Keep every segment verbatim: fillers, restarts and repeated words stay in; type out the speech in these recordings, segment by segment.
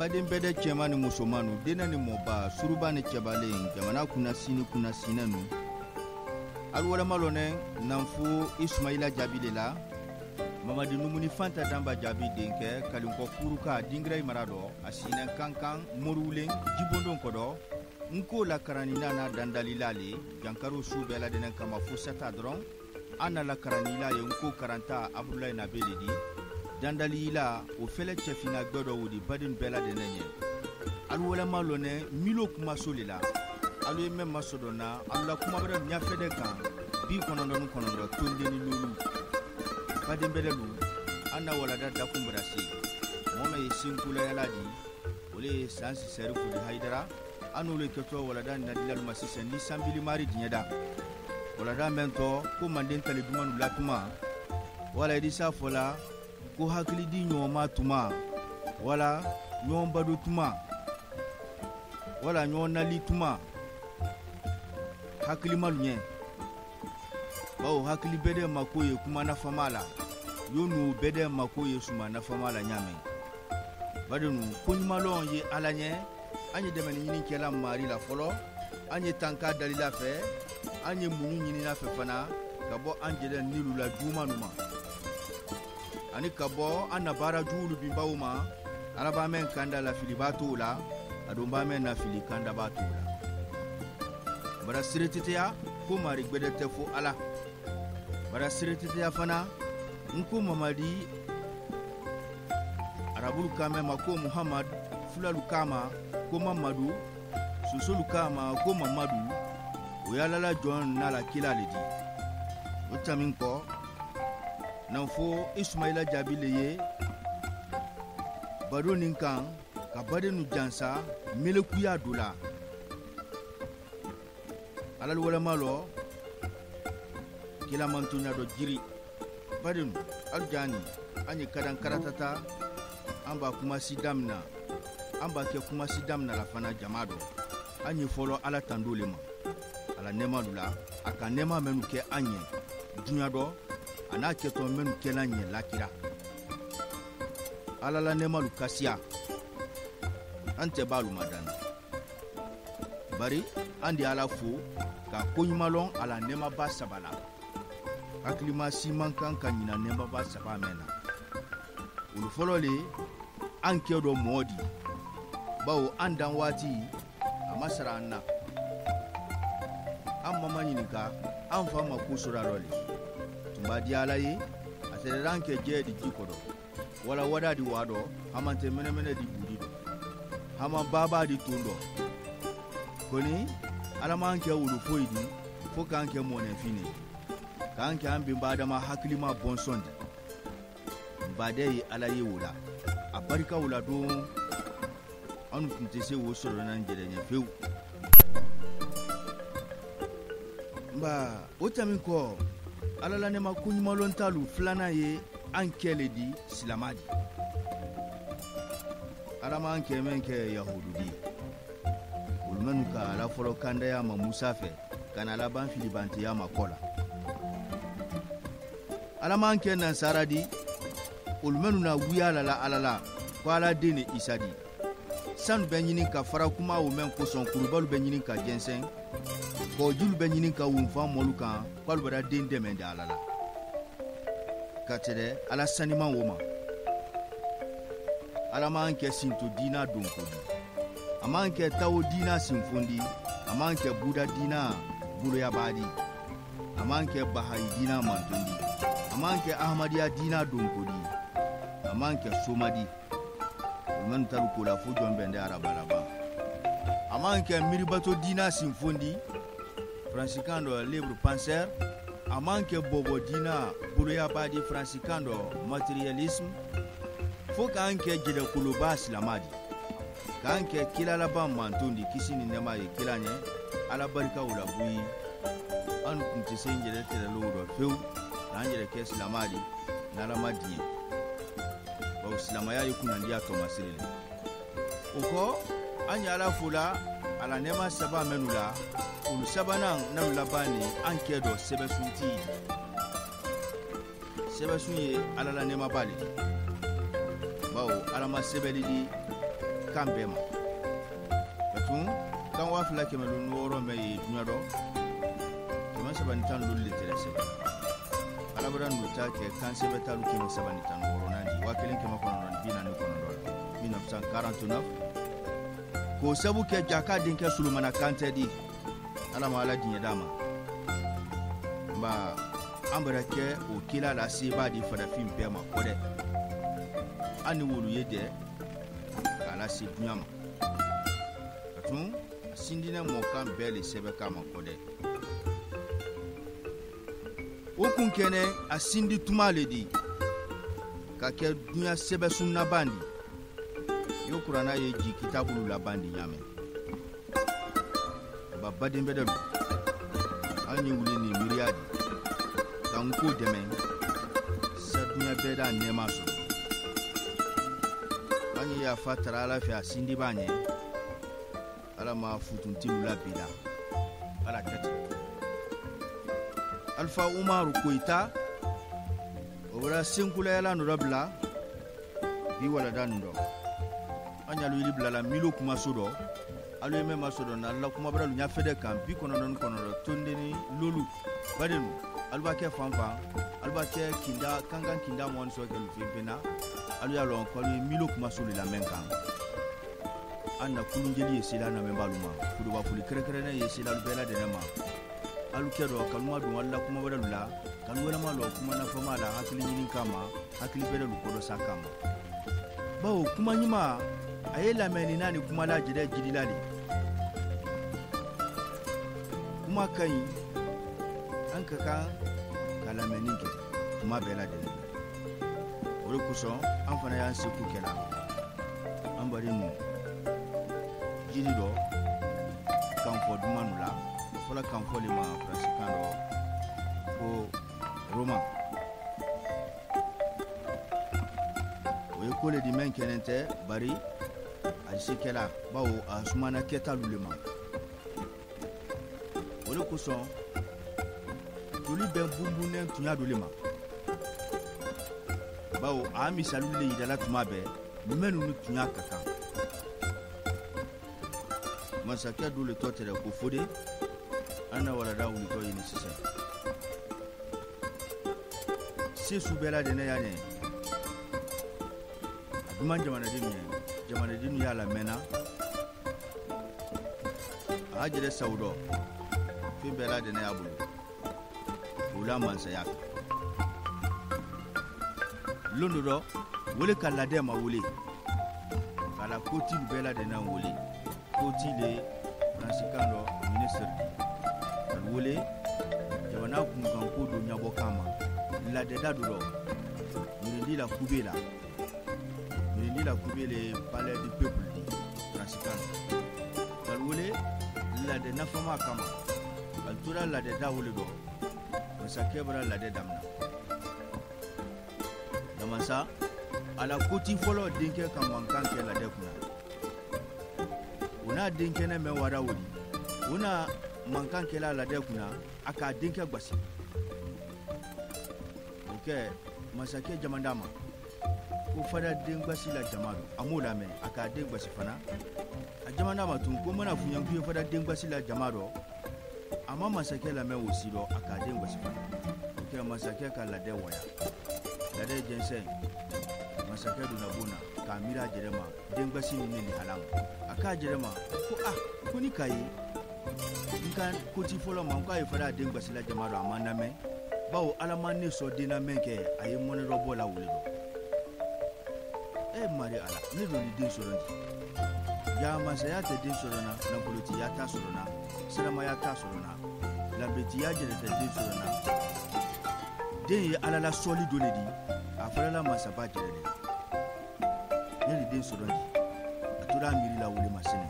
baden bɛɛ de cɛman ni musomanu dena ni mɔba suruba ni cɛbalen jamana kuna sini kuna sinanu alwala malone nanfo Ismaila jabile la Mamadi numuni fanta damba jabi denke kalinko kuruka dingra marado asina kankan morulen jibondon kodo nko la karanina na dandalilale jankaro subela denen kama fusata dron ana la karanila ye nko karanta abdullahi nabelidi dandalila o fele chefina godo wudi badin bela denenye alwala malone milo kuma solila alu me masodona alla kuma bere nyafede kan bi konondo konondo tondeni lulu badin belelu anna wala da kumbrasi mona yisinkula yaladi ole sansi serifu de haidara anule keto wala da nadilal masise ni sambili mari dinyada wala da mento ko manden tale dumanu latuma wala edisa fola ko hakili di nyoma tuma wala nyomba do tuma wala nyona li tuma hakili malunye bawo hakili bede makoye kuma na famala yonu bede makoye suma na famala nyame badenu kunyimalon ye alanye anye demeni nyini kela mari la folo anye tanka dalila fe anye munyu nyini na fe fana kabo anje nilu la juma numa ani kabo anabara julu bimbawuma araba men kanda la filibato la adomba men na fili kanda bato la bara siretitia ko mari gbede tefo ala bara siretitia fana nko mamadi arabul kama mako muhammad fulalu kama ko mamadu susulu kama ko mamadu oyalala jon nala kilalidi utamin ko nanfo Ismaila jabile ye bado ninkan ka badenu jansa melekuya dola alal wala malo kila mantunya do jiri badenu aljani anye kadan karatata amba kuma sidamna amba ke kuma sidamna la fana jamado anye folo ala tandole ma ala nema lula aka nema menu ke anye dunya do ana ke to menu ke lanye lakira ala la nema lukasia ante balu madana bari andi ala fu ka konyumalon ala nema ba sabala aklima siman kan kanyina nema ba sabamena ulu folole anke do modi bawo andan wati amasara anna amma manyinika an fama kusura role tumba diala yi atere ranke jedi jikodo wala wada di wado hamante mene mene di budido hama baba di tundo koni alama anke ulu foidi foka anke mone fini ka anke ambi mbada ma haklima bonsonde mbade ala yi wula abarika wula do anu kuntese wo soro nan jerenye feu ba otamin ko alala ne makunyi malontalu flana ye ankele di silamadi alama anke menke yahududi ulmanuka ala folo kanda ya ma musafe kana la ban filibanti ya makola alama anke nan saradi ulmanuna wiyala la alala kwala dene isadi sanu benyini ka fara kuma o men ko son kurubalu benyini ka jensen ko julu benyini ka wunfa moluka kwalu bara den demende alala katere ala sanima woma ala manke sinto dina donkodi amanke tawo dina sinfondi amanke buda dina bulu ya badi amanke bahai dina mantondi amanke ahmadiya dina donkodi amanke somadi man taru kula fu jombende arabalaba amanke miribato dina sinfondi franciscano libre penseur amanke bobo dina buluya badi franciscano materialisme foka anke jide kuluba islamadi kanke kilala ba mantondi kisini nema ye kilanye ala barika wala bui an kunti senjele tele lodo feu nanjele ke islamadi nala madi ba islama ya yukuna ndia to masirele uko anya ala fula ala nema saba menula ulu sabana na labani anke do sebesunti sebesunye ala la nema bali bawo ala ma sebelidi kan bɛɛ ma ka tun kan waa fila kɛmɛ lu wɔɔrɔ mɛ ye duɲa dɔ kɛmɛ saba ni tan lulu le tɛrɛ sɛbɛ alabara nu ta kɛ kan sɛbɛ talu kɛmɛ saba ni tan wɔɔrɔ naani waa kelen kɛmɛ kɔnɔntɔn bi naani kɔnɔntɔn la mille neuf cent quarante-neuf k'o sabu kɛ jaka denkɛ Sulumana Kante di ala ma ala diɲɛ d'a ma nba an bɛrɛ kɛ o kila la seba di farafin bɛɛ ma kɔ dɛ an ni wolu ye dɛ k'a lase duɲa ma ka tun a sindinɛ mɔkan bɛɛ le sɛbɛ k'a ma kɔ dɛ o kun kɛnɛ a sindi tuma le di ka kɛ duɲa sɛbɛ sunnaban di yo kurana ye ji kitabulu laban di ɲamɛ ba baden bɛ dɛ lu an ye wuli ni miiriya di k'an ko dɛmɛ sa duɲa bɛɛ da nɛɛma sɔrɔ an ye yafa tara ala fɛ a sindi b'a ɲɛ ala ma futuntilu la bi la ala kɛti Alpha Umaru Koita o bɛra senkulayala nɔ dɔ bila bi walada nu dɔ an y'alu yiri bilala milo kumaso dɔ alu ye mɛ maso dɔ na ala kuma bɛra lu ɲa fɛdɛ kan bi kɔnɔdɔni kɔnɔdɔ tondeni lolu badenu alu b'a kɛ fan fan alu b'a kɛ kinda kankan kinda mɔni sɔ kɛ lu fenfenna alu y'a lɔn ko alu ye milo kumaso le lamɛn kan an na kulunjeli ye sela lamɛnbalu ma fudoba foli kɛrɛnkɛrɛnnen ye sela alu bɛɛ ladɛnɛ ma alu kɛ dɔ kaluma dun ala kuma wɛrɛ lu la kalu wɛrɛma lɔ kuma nafama la hakili ɲini kama hakili bɛrɛ lu kɔdɔ sa kama bawo kuma ɲuman a ye lamɛnni n'a ni kuma la jɛdɛ jidila de kuma ka ɲi an ka kan ka lamɛnni kɛ tuma bɛɛ lajɛlen o de kosɔn an fana y'an seko kɛla an bari nu jiri dɔ kan fɔ duman nu la fɔlɔ kan fɔ le ma faransikan dɔ ko roman o ye ko le di mɛn kɛnɛ tɛ bari a se kɛla bawo a sumana kɛtalu le ma o de kosɔn joli bɛɛ bunbunnen tun y'a do le ma bawo a misaliw le yirala tuma bɛɛ minnu tun y'a ka kan masakɛ do le tɔ tɛrɛ ko fode an na walada wulitɔ ye ni sisan se su bɛɛ ladɛnɛ y'a ɲɛ a duman jamanaden ye jamanaden y'a lamɛnna a y'a jɛrɛ saw dɔ fɛn bɛɛ ladɛnɛ y'a bolo k'o la mansaya kan londo dɔ wele ka ladɛ ma wele k'a la kotilu bɛɛ ladɛnɛ wele koti le faransikan dɔ ministre ka wele jamana kunkan ko do ɲabɔ kan ma ladɛda do dɔ mirindi la kube la mirindi la kube le palais du peuple di faransikan ka wele ladɛ nafama kama ka tora ladɛda wele dɔ masakɛ bɔra ladɛ damina damasa ala koti fɔlɔ denkɛ ka mankan kɛ ladɛ kunna o n'a denkɛ ne mɛn wara wuli o n'a mankan kɛla ladɛ kunna a k'a denkɛ gwasi o kɛ masakɛ jamanda ma ko fada den gwasi la jama do a m'o lamɛn a k'a den gwasi fana a jamanda ma tun ko mana funyanku ye fada den gwasi la jama dɔ a ma masakɛ lamɛn o si dɔ a k'a den gwasi fana o kɛ masakɛ ka ladɛ waya ladɛ jɛnsɛn masakɛ donna bon na k'a miiri a jɛrɛ ma den gwasi ni ni hala ma a k'a jɛrɛ ma ko ah ko ni ka ye n ka koti fɔlɔ ma n k'a ye fada den gwasi la jama dɔ a ma lamɛn bawo ala ma ne sɔn den lamɛn kɛ a ye mɔnɛ dɔ bɔ la wele dɔ e mari ala ne do ni den sɔrɔ di ya masaya tɛ den sɔrɔ na nafolotiya t'a sɔrɔ na silamaya t'a sɔrɔ na labetiya jɛrɛ tɛ den sɔrɔ na den ye ala la sɔli do le di a fɔlɔla masaba jɛrɛ dɛ ne ni den sɔrɔ di a tora a miiri la wele ma sɛnɛ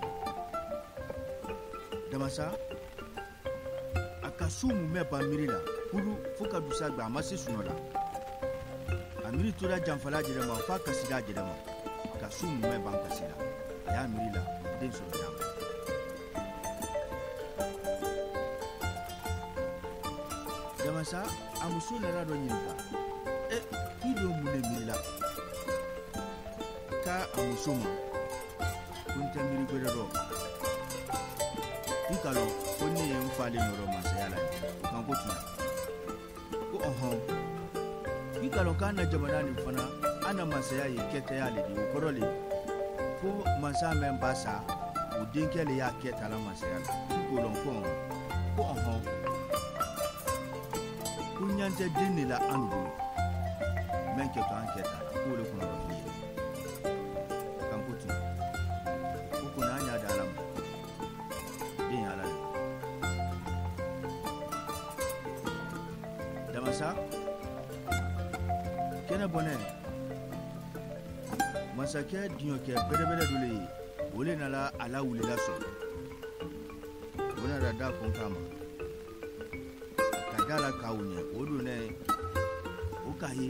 damasa a ka su mun bɛ ban miiri la kuru fo ka dusa gbɛ a ma se sunɔ la a miiri tora janfala jɛrɛ ma f'a kasira jɛrɛ ma ka su mun bɛ ban kasi la a y'a miiri la den sɔrɔ y'a ma damasa a muso nana dɔ ɲininka e k'i do mun de miiri la k'a a muso ma kun tɛ miiri gwere dɔ i ka dɔn ko ne ye n falen yɔrɔ masaya la o kan ko tun ko ɔhɔn i ka dɔn k'an na jamana nin fana an na masaya ye kɛtɛya le de o kɔrɔ le ko masa mɛn ba sa o denkɛ le y'a kɛta la masaya la i k'o dɔn ko ko ɔhɔn ko ɲan tɛ den de la an bolo mɛn kɛtɔ an kɛta la k'o le kɔnɔ dɔ f'i ye kan ko tun ko ko n'an y'a da ala ma den ye ala ye damasa kɛnɛ bɔnɛ masakɛ diɲɔkɛ bɛrɛbɛrɛ dɔ le ye o le nana a la wulila sɔrɔ o nana da kun kama ka da la k'aw ɲɛ o don ne o k'a ye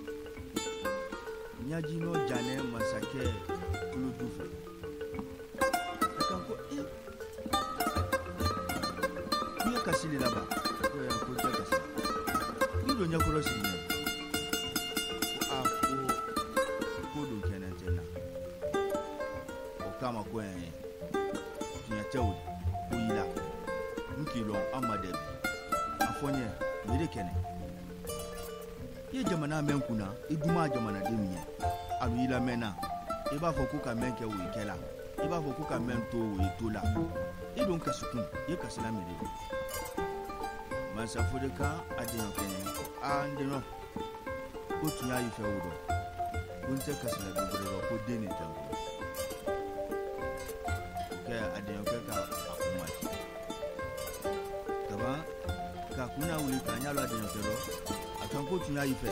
ɲaji n'o janɛ masakɛ tulo du fɛ a kan ko e i ye kasi le laban ko ɛ ko tɛ kasi i don ɲɛkɔrɔ sigi ɲɛ ko a ko ko don kɛnɛ tɛ na o kama ko ɛ tiɲɛ tɛ o ko i la n k'i lɔn an ma dɛbi a fɔ n ye nin de kɛnɛ i ye jamana mɛn kunna i duma jamanaden min ye a b'i lamɛnna i b'a fɔ ko ka mɛn kɛ o ye kɛ la i b'a fɔ ko ka mɛn to o ye to la i don kasikun i ye kasila miiri de mansa Fodeka a deɲɔ kɛnɛ a n deɲɔ ko tun y'a y'i fɛ o dɔn ko n tɛ kasila dogore dɔn ko den nin tɛ n bolo o kɛ a deɲɔ kɛ ka a kun mati kaban ka kunna wuli k'a ɲa lɔ a deɲɔ kɛ dɔ a kan ko tun y'a y'i fɛ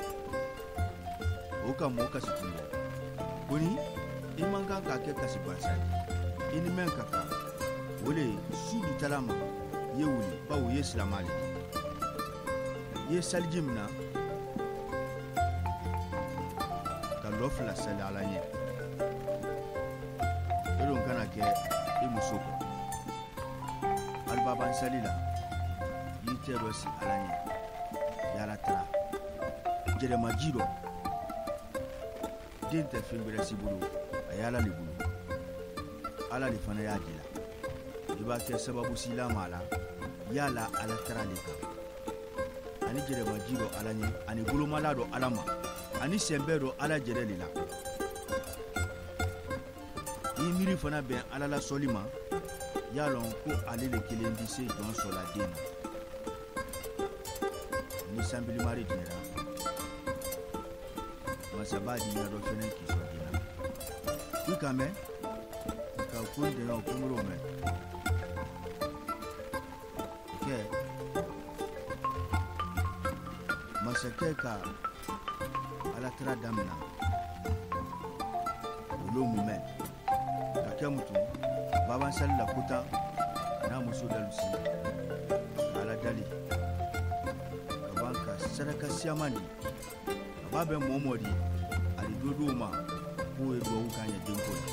o ka mɔɔ kasi tun dɛ ko ni i man kan k'a kɛ kasi gansan ye i ni mɛn ka kan o le su dutala ma i ye wuli bawo i ye silama le i ye saliji min na ka lɔ fila sali ala ɲɛ e don kana kɛ i muso kɔ alibaban sali la i y'i tɛ dɔ si ala ɲɛ yala tara jɛrɛmaji dɔ den tɛ fɛn wɛrɛ si bolo a y'ala le bolo ala le fana y'a di la i b'a kɛ sababu sila ma la yala ala tara le kan ani jɛrɛmaji dɔ ala ɲɛ ani bolomala dɔ ala ma ani sɛnbɛ dɔ ala jɛrɛ le la i miiri fana bɛn ala la sɔli ma y'a lɔn ko ale le kelen bi se jɔn sɔla den na ni sanbilimari dinɛra masaba di ɲɛ dɔ fɛnɛ k'i sɔn den na i ka mɛn ka ko dɛnɛ o kongoro mɛn o kɛ masakɛ ka alatara damina olu mun mɛn ka kɛ mutu babansali la kutan n'a muso dalusi ka ala dali ka ban ka saraka siyaman di ka ba bɛ mɔɔ mɔɔ di ali dodow ma k'o ye duwawu k'a ɲɛ denko la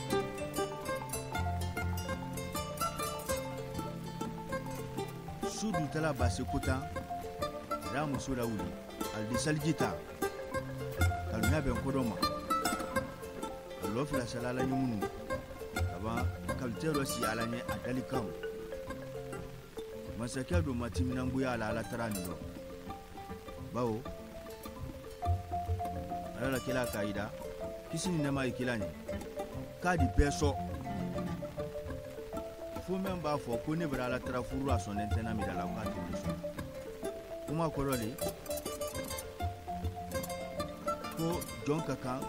su dutala basi kutan n'a muso la wuli ali di saliji ta ka lunya bɛn kodɔn ma ka lɔ fila sali ala ɲɛ minnu ka ban kalite dɔ si ala ɲɛ a dali kan masakɛ don matiminangoya la ala tara nin dɔ bawo ala la kila k'a yira kisi ni nɛma ye kila ɲɛ k'a di bɛɛ sɔ fo mɛn b'a fɔ ko ne bɛra ala tara furu la sɔnnen tɛ na mira la k'a tɛ ne sɔn kuma kɔrɔ de ko jɔn ka kan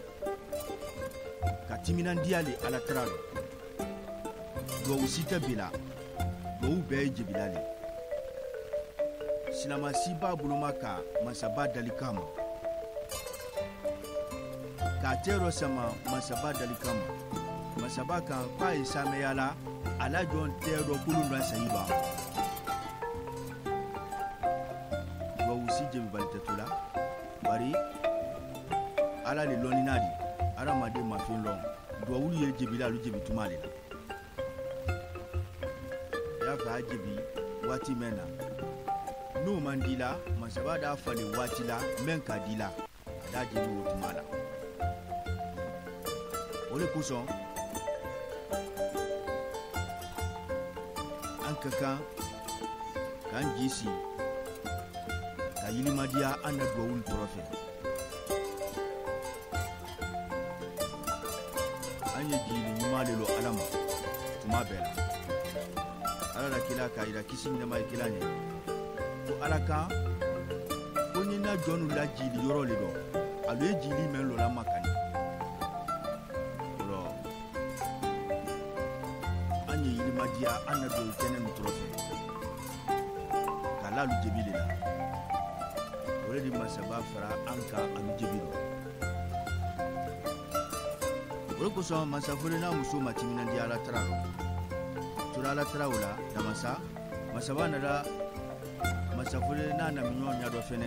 ka timinandiya le ala tara la duwawu si tɛ bi la duwawu bɛɛ ye jebila le silama si b'a boloma ka masaba dali kama k'a tɛ dɔ sama masaba dali kama masaba kan k'a ye samɛya la ala jɔn tɛ dɔ kolon dɔ sayi ba duwawu si jebibali tɛ to la bari ala le lɔnina di adamaden ma fɛn lɔn duwawulu ye jebila alu jebi tuma le la y'a fɛ a jebi waati mɛn na n'o man di la masaba d'a falen waati la mɛn ka di la a d'a jebi o tuma la o de kosɔn an ka kan k'an jisi ka yilimadiya an na duwawulu tɔrɔ fɛ. an ye jili ɲuman de lo ala ma tuma bɛɛ la. ala la kila k'a yira kisi ni nɛɛma ye kila ɲɛ ko ala kan ko ni na jɔnnu la jili yɔrɔ le dɔ alu ye jili mɛn lo la ma ka ɲɛ. an ye yilimadiya an na duwawu kɛnɛ nin tɔrɔ fɛ k'a la alu jebi le la. o le di masaba fara an ka alu jebi lo. o de kosɔn masafore n'a muso ma timinandi ala tara rɔ. tora ala tara o la damasa masaba nana masafore n'a namiɲɔgɔn ɲadɔ fɛnɛ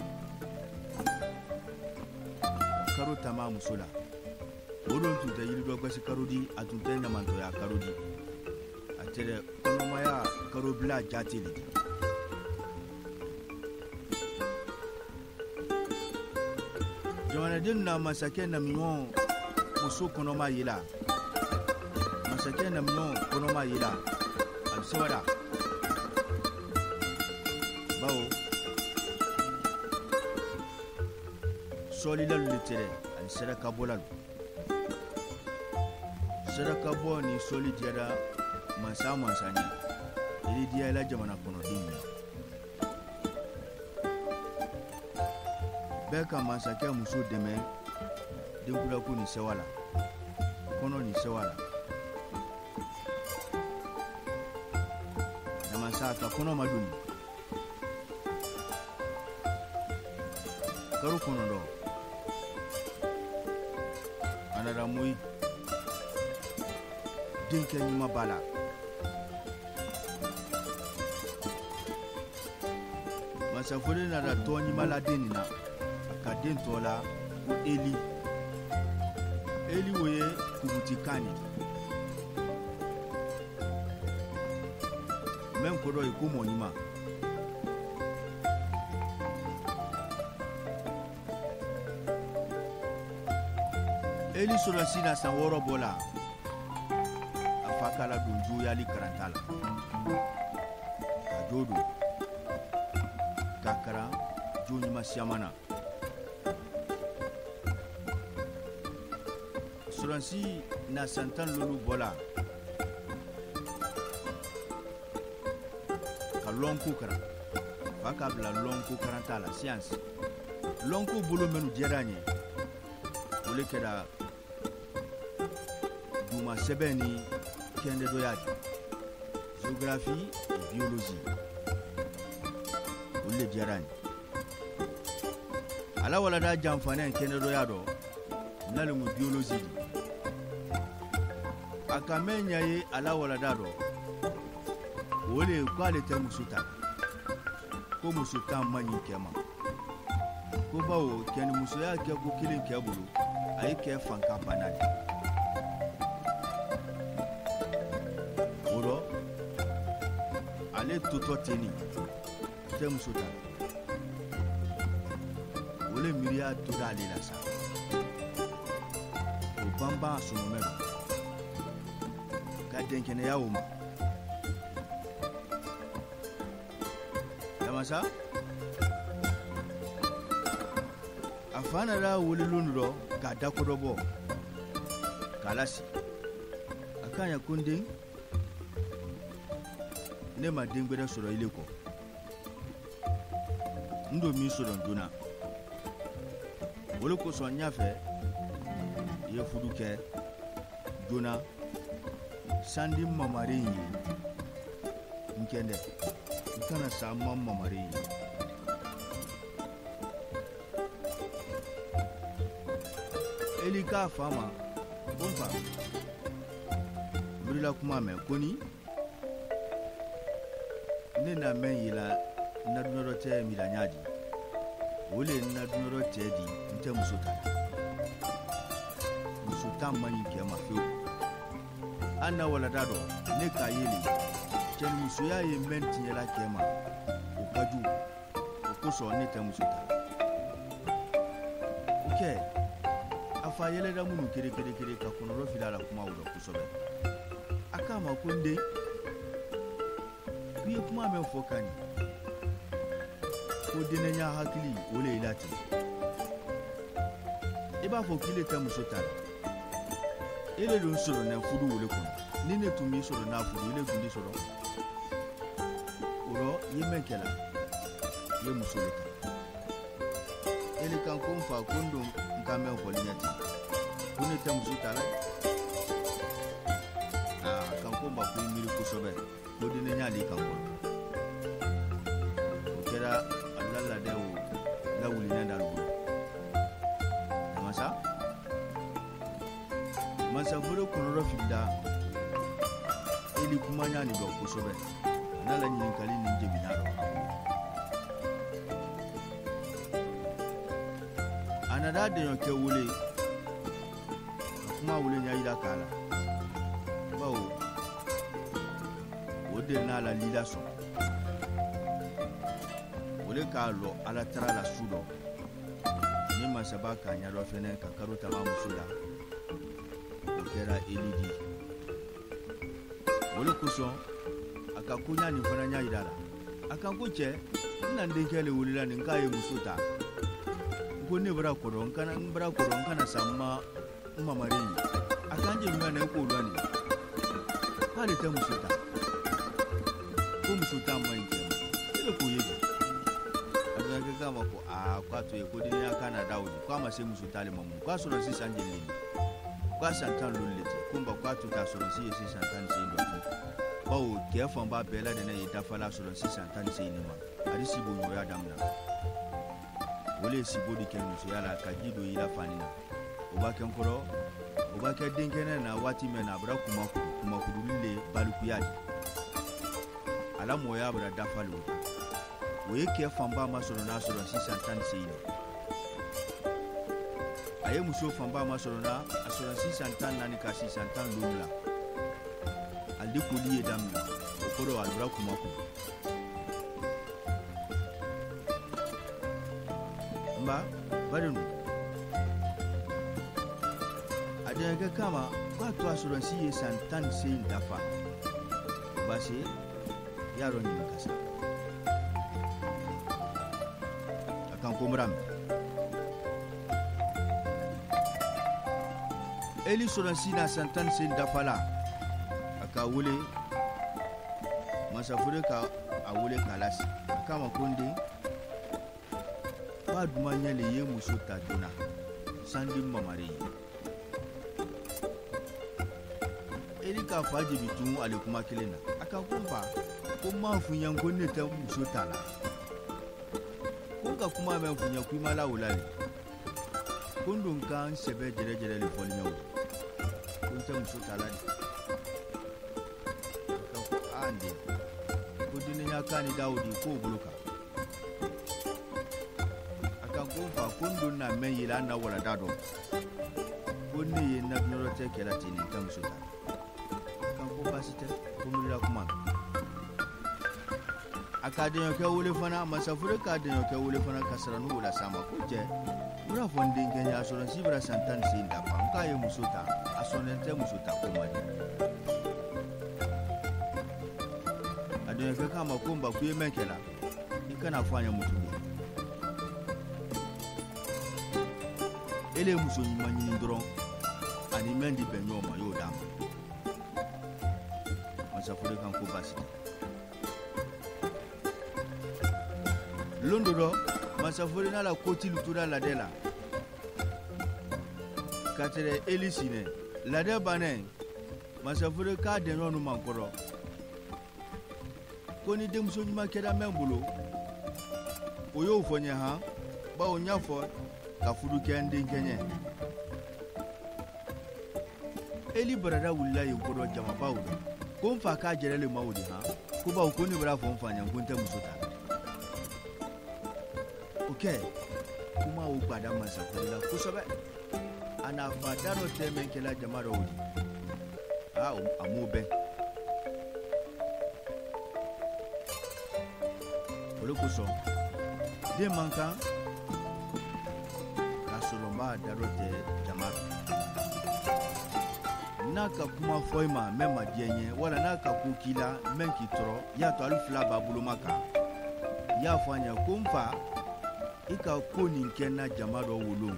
karo tama muso la. o don tun tɛ yiridɔ gasi karo di a tun tɛ ɲamantɔya karo di. a tɛ dɛ kɔnɔmaya karo bila jate le di. jamanadenw na masakɛ namiɲɔgɔn muso kɔnɔma ye la. masakɛ namiɲɔgɔn kɔnɔma ye la a bɛ sɛbɛda bawo sɔɔlilalu le tɛ dɛ ani sɛrɛkabɔlalu. sɛrɛkabɔ ni sɔɔli diyara mansa o mansa ɲɛ yiri diyala jamana kɔnɔdenw ɲɛ. bɛɛ ka masakɛ muso dɛmɛ denkulako ni sewa la kɔnɔ ni sewa la. namasa ka kɔnɔ ma duni karo kɔnɔdɔ a nana moyi denkɛ ɲuman b'a la. masafore nana tɔ ɲumaladen nin na a ka den tɔ la ko eli. eli o ye kubutikan ye min ko dɔ ye ko mɔɲuman. eli sɔrɔsi na san wɔɔrɔ bɔ la a fa k'a la don juyali karanta la ka jo don ka karan jo ɲuman siyaman na. sɔrɔsi na san tan lolu bɔ la ka lɔnko karan fa k'a bila lɔnko karanta la siyansi. lɔnko bolo minnu diyara an ye o le kɛra duma sɛbɛn ni kɛndɛdɔya di géographie et biologie o le diyara an ye. ala walada janfanɛ kɛndɛdɔya dɔ n'ale mu biologie di. a ka mɛn ɲa ye ala walada dɔ o le ko ale tɛ muso ta ko muso tan man ɲi kɛ ma ko bawo kɛnimusoya kɛ ko kelen kɛ bolo a ye kɛ fanka banna de. o rɔ ale totɔ teni tɛ muso ta o le miiriya tora ale la sa o banban sɔnɔmɛ ma ka denkɛnɛya o ma. damasa a fa nana welelon dɔ k'a da kodɔ bɔ k'a lasi. a kan ya ko n den ne ma den gbɛdɛ sɔrɔ ile kɔ n don min sɔrɔ joona o le kosɔn n y'a fɛ i ye fudu kɛ joona sandi mamare ye n kɛ dɛ n kana sa ma mamare ye. eli k'a fa ma ko n fa birila kuma mɛn ko ni ne na mɛn yela nadunɔrɔ tɛ milanya di o le nadunɔrɔ tɛ di n tɛ muso ta muso ta man ɲi kɛ ma fewu. an na walada dɔ ne k'a yele cɛnimusoya ye mɛn tiɲɛla kɛ ma o ka jugu o kosɔn ne tɛ muso ta. kɛ a fa yɛlɛda minnu kere kere kere ka kɔnɔdɔ fili a la kumaw la kosɛbɛ. kama kunde kuye kuma men fo kani ko dinanya hakili wole ilati e b'a fɔ k'ile tɛ muso ta ele dun sɔrɔ na fudu wole kɔnɔ ni ne tun b'i sɔrɔ n'a fudu ele tun b'i sɔrɔ o rɔ i ye mɛn kɛla i ye muso le ta ele kan ko n fa ko n don n ka mɛn fɔli ɲɛ ten ko ne tɛ muso ta la aa a kan ko n ba ko i miiri kosɛbɛ ko di ne ɲ'ale kan kɔnɔ o kɛra a laladɛ o lawulilen d'ale bolo masa masa fɔlɔ kɔnɔrɔ filila eli kuma ɲ'ale dɔn kosɛbɛ n'a la ɲininkali ni jebina dɔ a nana deɲɔ kɛ wele ka kuma wele ɲa yira k'a la bawo o de n'a la lila sɔn wele k'a lɔ ala tara la su dɔ ni masaba k'a ɲa dɔ fɛnɛ ka karo tama muso la o kɛra eli di wele kosɔn a ka koɲa nin fana ɲa yira la a kan ko cɛ n na n denkɛ le welela nin k'a ye muso ta ko ne bara kɔrɔ n kana n bara kɔrɔ n kana sa ma n mamari ye a kan je ɲuman na e k'o dɔn nin k'ale tɛ muso ta ko muso ta man ɲi cɛ ma ele k'o ye jɔ a dɔn kɛ k'a ma ko aa k'a to ye ko denniya kana da o ye k'a ma se muso t'ale ma mun k'a sɔrɔ sisan jeli le k'a san tan lolu le tɛ ko n ba k'a to k'a sɔrɔ si ye sisan tan ni seegin dɔ tun bawo cɛ fanba bɛɛ lajɛlen ye dafala sɔrɔ sisan tan ni seegin ma hali si boɲɔgɔnya daminɛ wole ye sibo di kɛ musoya la ka ji don i la fani na o b'a kɛ n kɔrɔ o b'a kɛ denkɛnɛ na waati min na a bara kumakuru kumakuruli le balikuya di a la mɔgɔya bara dafali o o ye kɛ fanba ma sɔrɔ n'a sɔrɔ sisan tan ni seegin a ye muso fanba ma sɔrɔ n'a a sɔrɔ sisan tan naani ka sisan tan wolonwula ale koli ye daminɛ o kɔrɔ a bara kumakuru nba badenu a denkɛ kama k'a to a sɔrɔ si ye san tan ni seegin dafa o b'a se y'a dɔn ɲininka kasa a kan ko mara min eli sɔrɔ si na san tan ni seegin dafa la a ka wele masafure ka a wele k'a lasi a kama ko n den ba duma ɲɛle ye muso ta joona sandi mamari ye eli k'a fa jebi tun ale kuma kelen na a ka ko n fa ko n m'a f'u ɲɛ ko ne tɛ muso ta la ko n ka kuma mɛn f'u ɲɛ ko i ma la o la le ko n don ka n sɛbɛ jɛrɛjɛrɛ le fɔli ɲɛ o ko n tɛ muso ta la de a ka ko aa n den ko denniya k'a ni da o di k'o bolo kan ko n fa ko n don na mɛn yela an na walada dɔn ko ne ye nabinɔrɔ tɛ kɛla ten nin tɛ muso ta kan ko baasi tɛ ko miirila kuma a k'a deɲɔkɛ wele fana masafure k'a deɲɔkɛ wele fana ka sara n'o la s'a ma ko cɛ n bɛna fɔ n denkɛ ye a sɔrɔ si bara san tan ni seegin dafa n k'a ye muso ta a sɔnnen tɛ muso ta ko man di a deɲɔkɛ k'a ma ko n ba ko i ye mɛn kɛla i kana fɔ an ye muso ye ele ye muso ɲuman ɲini dɔrɔn ani mɛn di bɛn ɲɔgɔn ma y'o d'a ma masafure kan ko baasi tɛ lon dɔ dɔ masafure n'a la kotili tora ladɛ la ka tɛrɛ eli sinɛ ladɛ bannen masafure k'a dɛɲɔ nu man kɔrɔ ko ni denmuso ɲuman kɛra mɛn bolo o y'o fɔ n ye han bawo n y'a fɔ ka fudu kɛ n denkɛ ɲɛ eli barada wulila yen kɔrɔ jamabaw la ko n fa k'a jɛrɛ le ma o de han ko bawo ko ne bara fɔ n fa ɲɛ ko n tɛ muso ta o kɛ kuma o gwada masafure la kosɛbɛ a n'a fa da dɔ tɛ mɛn kɛla jama dɔw di a a m'o bɛn o le kosɔn den man kan k'a sɔrɔ n b'a da dɔ tɛ jama dɔ n n'a ka kuma fɔ i ma min ma diɲɛ ye wala n'a ka ko k'i la min k'i tɔɔrɔ y'a to hali fila b'a boloma kan i y'a fɔ a ɲɛ ko n fa i ka ko nin kɛ n na jama dɔ wolo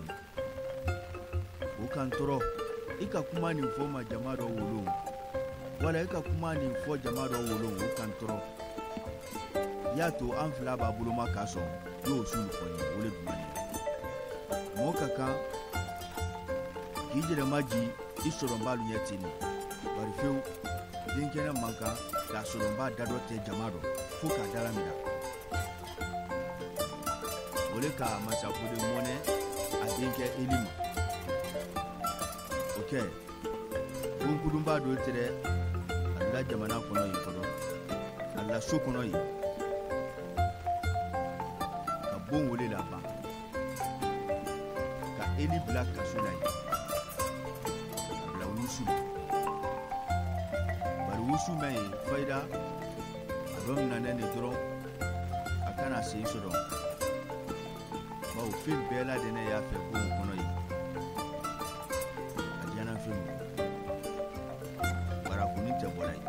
o kan tɔɔrɔ i ka kuma nin fɔ ma jama dɔ wolo wala i ka kuma nin fɔ jama dɔ wolo o kan tɔɔrɔ y'a to an fila b'a boloma k'a sɔn y'o sun fɔ n ye o de duman ye mɔgɔ ka kan k'i yɛrɛma ji i sɔrɔnba ɲɛ ten nin bari fewu denkɛnɛ man kan k'a sɔrɔnba da dɔ tɛ jama dɔ fo k'a dala minɛ o le ka masafode mɔnɛ a denkɛ eli ma o kɛ bonkudunba dɔ tɛ dɛ a la jamana kɔnɔ yen kɔnɔ a la so kɔnɔ yen ka bon wele la ban ka eli bila kaso la yen ka bila wusu bari wusu mɛ yen fayida a bɛ minɛ de dɔrɔn a kana sen sɔrɔ bawo fɛn bɛɛ lajɛlen y'a fɛ bon kɔnɔ yen a diyana fɛn min barakuni tɛ bɔra yen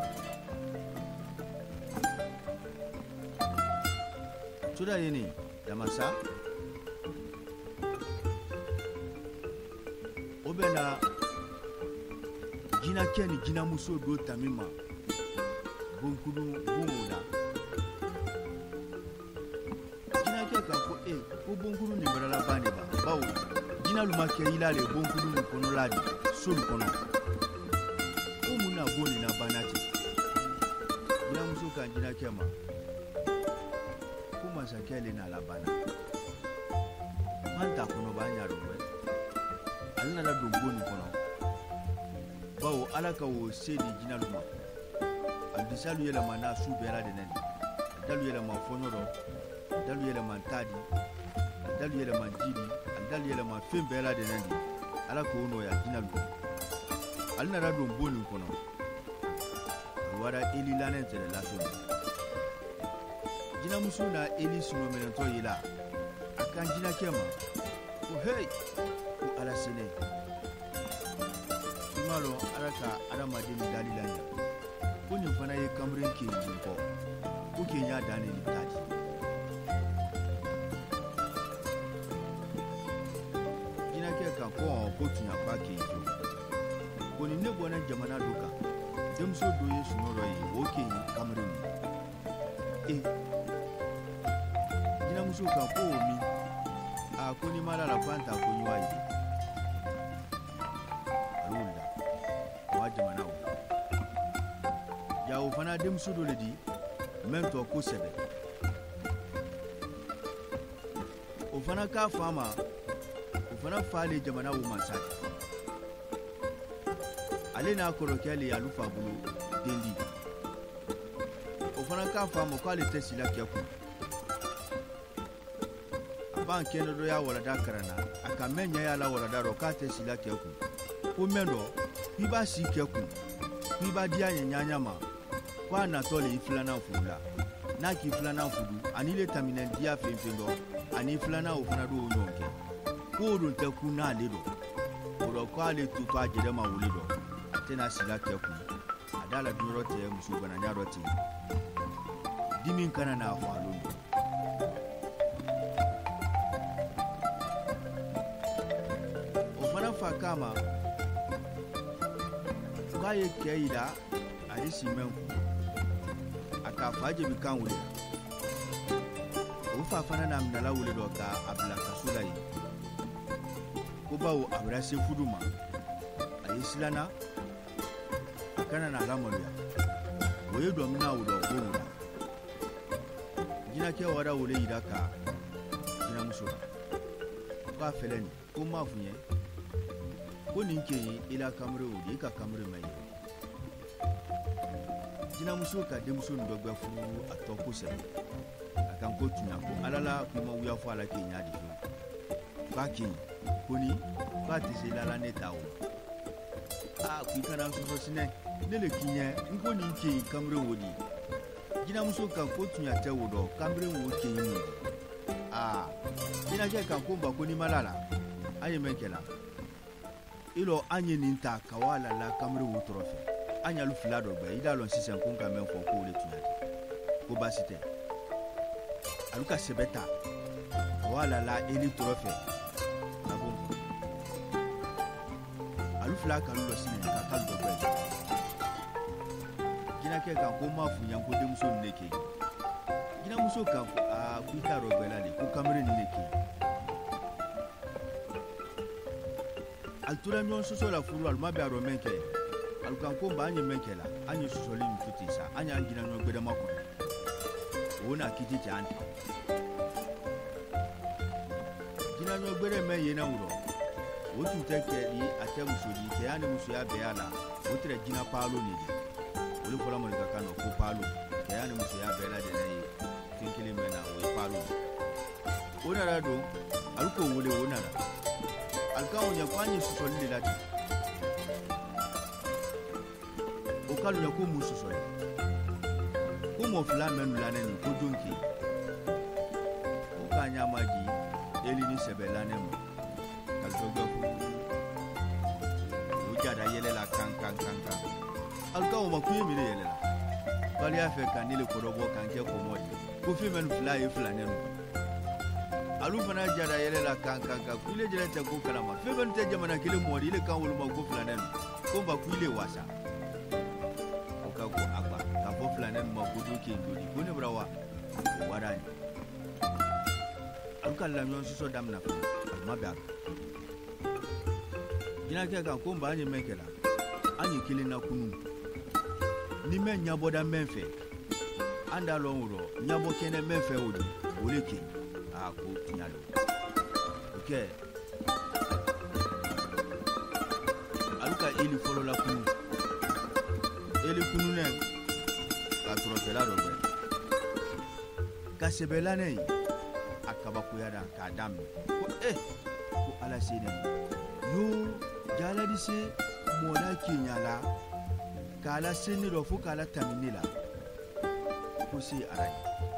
soda ye nin damasa o bɛ na jinakɛ ni jinamuso do tami ma bonkudu bon o la jinakɛ k'a fɔ e ko bonkudu nin bɛrɛla ban de ba bawo jinalu ma kɛ i la le bonkudu nin kɔnɔla de solu kɔnɔ ko mun na bon nin na banna ten jinamuso ka jinakɛ ma ko masakɛ le na la banna an ta kɔnɔ b'a ɲa dɔn wɛ ale nana don bon nin kɔnɔ bawo ala ka o se di jinalu ma a disalu yɛlɛma n'a su bɛɛ lajɛlen a dalu yɛlɛma fɔɲɔ dɔ a dalu yɛlɛma taadi a dalu yɛlɛma jidi a dalu yɛlɛma fɛn bɛɛ lajɛlen di ala k'o nɔgɔya jinalu ale nana don bon nin kɔnɔ a wara eli lanen tɛrɛ laso ma jinamuso na eli sunɔminɛtɔ ye la a kan jinakɛ ma ko hey ko ala sene i m'a dɔn ala ka adamaden dali la ɲɛ ko nin fana ye kamalen k'e nin kɔ ko k'e y'a dan ne nin ta di jinakɛ kan ko hɔn ko tun y'a fa k'e jo ko nin ne bɔnɛ jamana dɔ kan denmuso dɔ ye sunɔ dɔ ye o k'e ye kamalen ye e jinamuso kan ko o min a ko ni ma da la ko an ta ko ɲuman ye ale wulila o ka jamana o ja o fana denmuso dɔ le di min tɔ kosɛbɛ o fana k'a fa ma o fana fa le jamana o masa ye ale n'a kɔrɔkɛ le alu fa bolo den di o fana k'a fa ma k'ale tɛ sila kɛ kun a b'an kɛnɛ dɔ y'a walada karanna a ka mɛn ɲɛ y'a la walada rɔ k'a tɛ sila kɛ kun ko mɛn dɔ k'i b'a si kɛ kun k'i b'a diya ɲɛ ɲaɲa ma ko a natɔ le i filanan furu la n'a k'i filanan furu ani le taminɛ diya fɛn fɛn dɔ ani filanan o fana do o ɲɔgɔn kɛ ko o dun tɛ kun n'ale dɔ o dɔ k'ale to to a jɛrɛ ma wele dɔ a tɛna sila kɛ kun a da la dunyɔrɔ tɛ muso bananya dɔ ten dimi kana n'a fɔ alo dɔ o fana fa k'a ma k'a ye kɛ yira ale si mɛn kun a k'a fa jebi kan wele o fa fana n'a minɛla wele dɔ k'a bila kaso la yen ko bawo a bɛra se fudu ma a ye silanna a kana n'a lamaloya o ye dɔ mina o dɔ bon o la jinakɛ wara wele yira ka jinamuso la k'a fɛlɛ nin ko n m'a f'u ye ko nin kɛ ye i la kamere o de i ka kamere ma ye jinamuso ka denmuso nin dɔ bɛ furu a tɔ kosɛbɛ a kan ko tun ko ala la k'i ma wuya fɔ ala k'e ɲa di fɛn k'a kɛ yen ko ni k'a tɛ se lala ne ta o aa k'i kana sɔsɔ sinɛ ne le k'i ɲɛ n ko nin kɛ yen kamere o de jinamuso kan ko tun tɛ o dɔn kamere o kɛ yen o aa jinakɛ kan ko ba ko ni ma la la a ye mɛn kɛ la ilo anye ninta kawala la kamre wotrofe anya lu fila do gbe ida lon sisen kun ka men fo ko le tuyati ko basite aluka sebeta kawala la eli trofe nabo alu fila ka lu sinen ka ka do gbe gina ke kan ko ma fu nyan ko de muso neke gina muso kan a kuita ro gbe la le ko kamre ni neke altura nyon soso la furu alma be aro menke alukan ko ba anyi menke la anyi soso li mfuti sa anya ngina nyon gbede mako wona kiti ti anti gina nyon gbede me yena wuro wotu teke di ate musodi ke ani muso ya be ala wotre gina palo ni de wole fola mo ka no ko palo ke ani muso ya be la de nei tinkili me na wo palo wona rado aluko wole wona ra alkawo nya kwanye susoli lati okalu nya ko mu susoli ko mo fla menu la neni ko jonki okanya maji eli ni sebela nemo kaldogo fu ujada yele la kan kan kan kan alkawo makuye mi yele la bali afe kanile korobo kanke ko modi ko fi menu fla e fla nemo alu fana jada yele la kan kan kan kule jere ta ko kalama fe ban te jamana kile modi le kan wulma ko flanen ko ba kule wasa o ka ko agba ka bo flanen ma ko duke ndodi ko ne brawa warani an kala nyon so damna ma ba gina ke kan ko ba anyi menkela anyi kile na kunu ni men nyabo da menfe anda lo wuro nyabo kene menfe odi oleke ako nyalo okay aluka ili folo la kunu ili kunu ne ka trofela do be ka sebela ne akaba ko yada ka dam ko eh ko ala sine yo jala dise mola kinyala kala sini do fu kala taminila ko si arai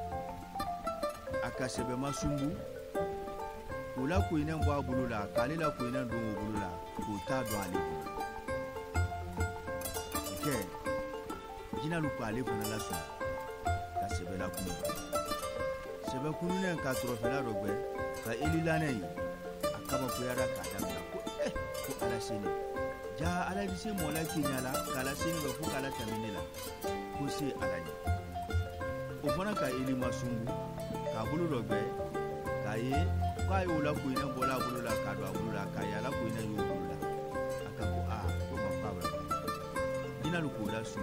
akasebe masumbu kula kuina mbwa bulula kalila kuina ndongo bulula kuta do ali ke jina lu pale fana la so kasebe la kunu sebe kunu ne ka trofela rogbe ka elila ne akaba kuyara ka damna ko eh ko ala sene ja ala dise mola kinyala kala sene do fu kala taminela ko se ala ni o fana ka eli masumbu ka bulu rogbe ka ye kwa yo la kuina bola bulu la ka do bulu la ka ya la kuina yo bulu la aka ko a ko ma pa ba dina lu ko la su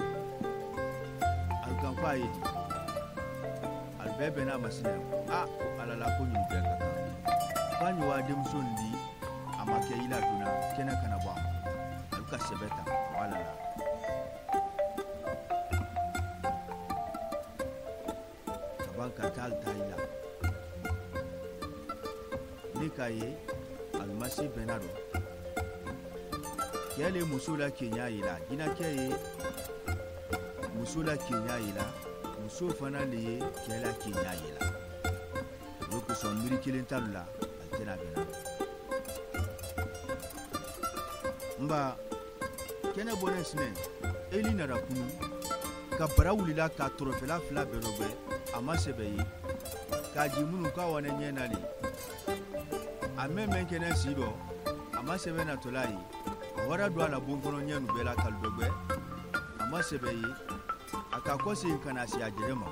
al kan kwa yi al bebe na masina a ko ala la ko nyu be ka kwa nyu wa dem so ndi amake ila duna kena kana ba al ka sebeta wala la banka tal taila nikaye almasi benado yale musula kenya ila gina keye musula kenya ila muso fana liye kela kenya ila loko son miri kilin talula altena benado mba kena bonesne elina rakunu ka barawulila ka trofela fla berogbe amasebeye ka jimunu ka wane nyenali ameme kene sido amasebe na tolai wara do ala bonkono nyenu bela kaldogbe amasebeye akakosi kana si ajerema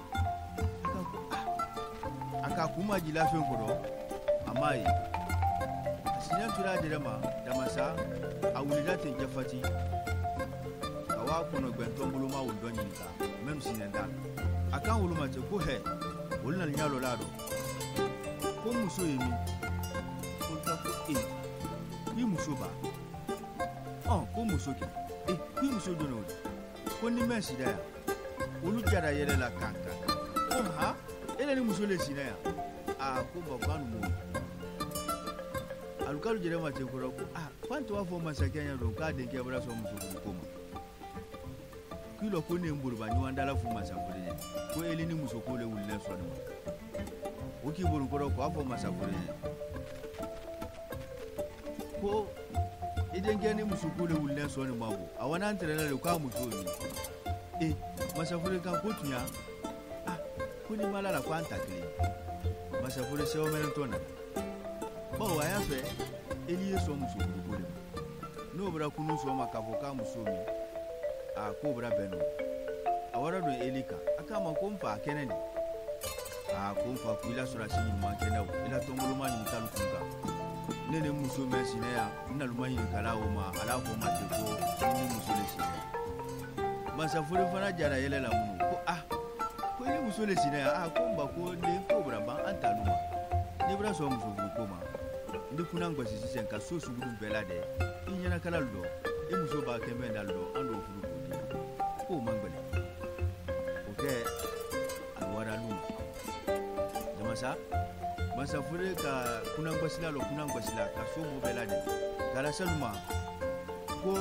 akakuma jilafe nkodo amayi asinya tura ajerema damasa awulida te jafati awa kono gbentombulu ma wuldonyinka même sinenda akan wuluma te ko he wulna nyalo lado ko muso yemi ko ta ko e bi muso ba oh ko muso ke e bi muso dono ko ni mensi da ya wulu jara yele la kanka ko ha ele ni muso le sina ya a ko babanu mo alukalu jere ma te ko ko ah kwanto wa fo masakenya do ka de ke bra so muso ko ma kilo ko ne mburu ba nyuanda la fu masakure ko eli ni muso ko le wulle so ne o ki buru ko ko afo masakure ko denke ni muso kule wulen so ni mabu awana antrela le kwa muso ni eh masafure kan kutunya ah kuni malala kwa antakle masafure se o menentona bo waya fe eliye so muso kule no bra kunu so makavoka muso mi a ko bra beno awara do elika aka ma komfa kenene a komfa kuila sura sini ma kenawo ila tongolo ma ni talu kunga nene muso mesine ya na luma yin kala o ma ala ko ma te ko ni muso le sine masafure fana jara yele la mu ko ah ko ni muso le sine ya a komba ko ne ko bra ba antaluma ni bra so muso ko ma ndi kuna ngwasi sisen ka so suguru belade inyana kala lo e muso ba kembe daldo ando furu ko mangale oke alwara lu jamasa masafure ka kuna ngwasila lo kuna ngwasila ka so mo belade kala saluma ko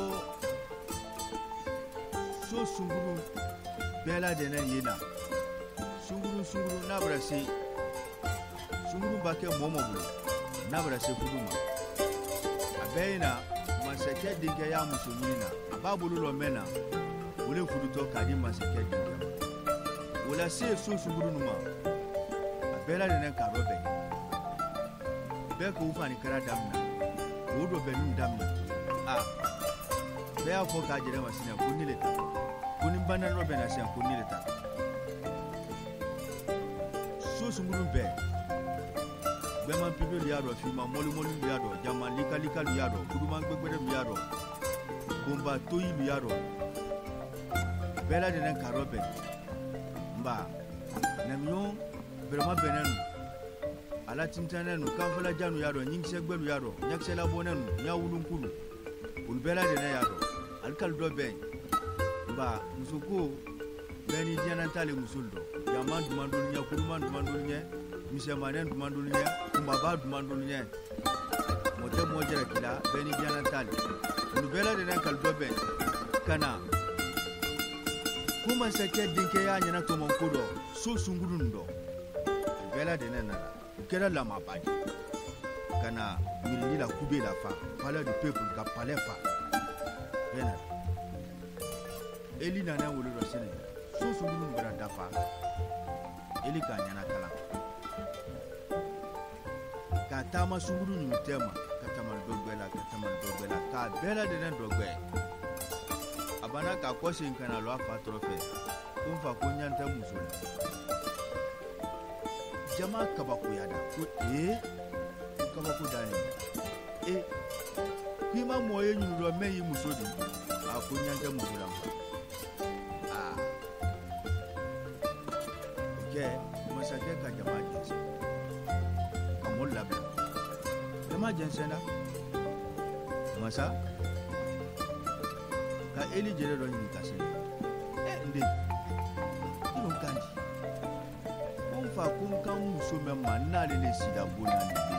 so suguru belade na yena suguru suguru na brase suguru ba ke momo bulo na brase fuduma abena masake dinga ya musulmina ababulu lo mena wole fuduto kadi masake dinga wala se so suguru numa abela de na karobe be ko ufani kara damna wodo be num damna ah be afo ka jere masina kunile ta kuni bana no be na sen kunile ta so suguru be bema pido liado fima moli moli liado jama lika lika liado kuduma gbegbere liado bomba toyi liado bela de nan karobe mba namyo brema benenu ala tintanenu kanfala janu yado nyingse gbelu yado nyaksela bonenu nyawulunkulu ul bela de nan yado alkal do be mba musuko beni dianantale musuldo jama dumandol nya kuduma dumandol nya mise manen dumandol nya kumba dumandol nya mote mojera kila beni dianantale ul bela de nan kal do be kana kuma sake dinke ya nyana to monkodo so sungurundo bela de nan kera la mabadi kana mirili la kube la fa palais du peuple ka palais fa bena eli nana wolo do sene so sungurun bara dafa eli ka nyana kala ka tama sungurun mutema ka tama dogbela ka tama dogbela ka bela de nan dogbe abana ka kwose nkana lo afa trofe kun fa ko nyanta musola jama kabako yada ko eh kabako dani eh kima moye nyuro meyi musodi a ko nyanta musola ah ke masake ka jama jinsi kamol labla jama jinsi na masa ka eli jere ro nyi kase eh nde ino kandi on fa kun kan muso memma na le le sida bona ni de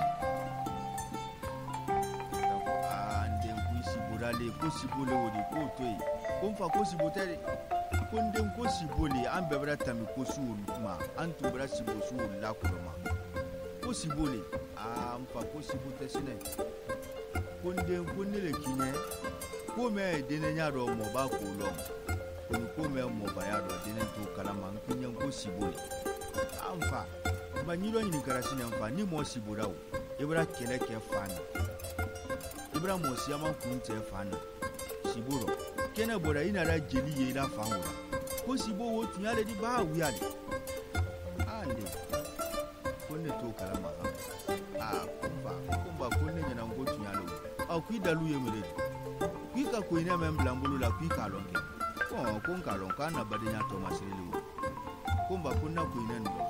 ah nde ku siburale ko sibole wodi ko toyi on fa ko sibotere ko nde ko sibole an bebra tami ko suwul ma an tubra sibo suwul la ko ma ko sibole ah on fa ko sibote sine ko nde ko ne le kinye ko me dene nyaro mo ba ko lo ko ko me mo ba yaro dene to kalama nkunyan ko sibole amfa ba nyiro nyini karasi ne amfa ni mo sibura o ibra kele ke fana ibra mo siyama kunte fana siburo kene bora ina ra jeli ye la fawura ko sibo wo tunya le di ba wiale ande ko ne to kalama ah kumba kumba ko ne nyana ngo tunya lo a ku dalu ye mele kwika ko ina memblambulu la kwika lonke ko ko nkalon kana badenya to masirilu kumba kunna ko ina ndo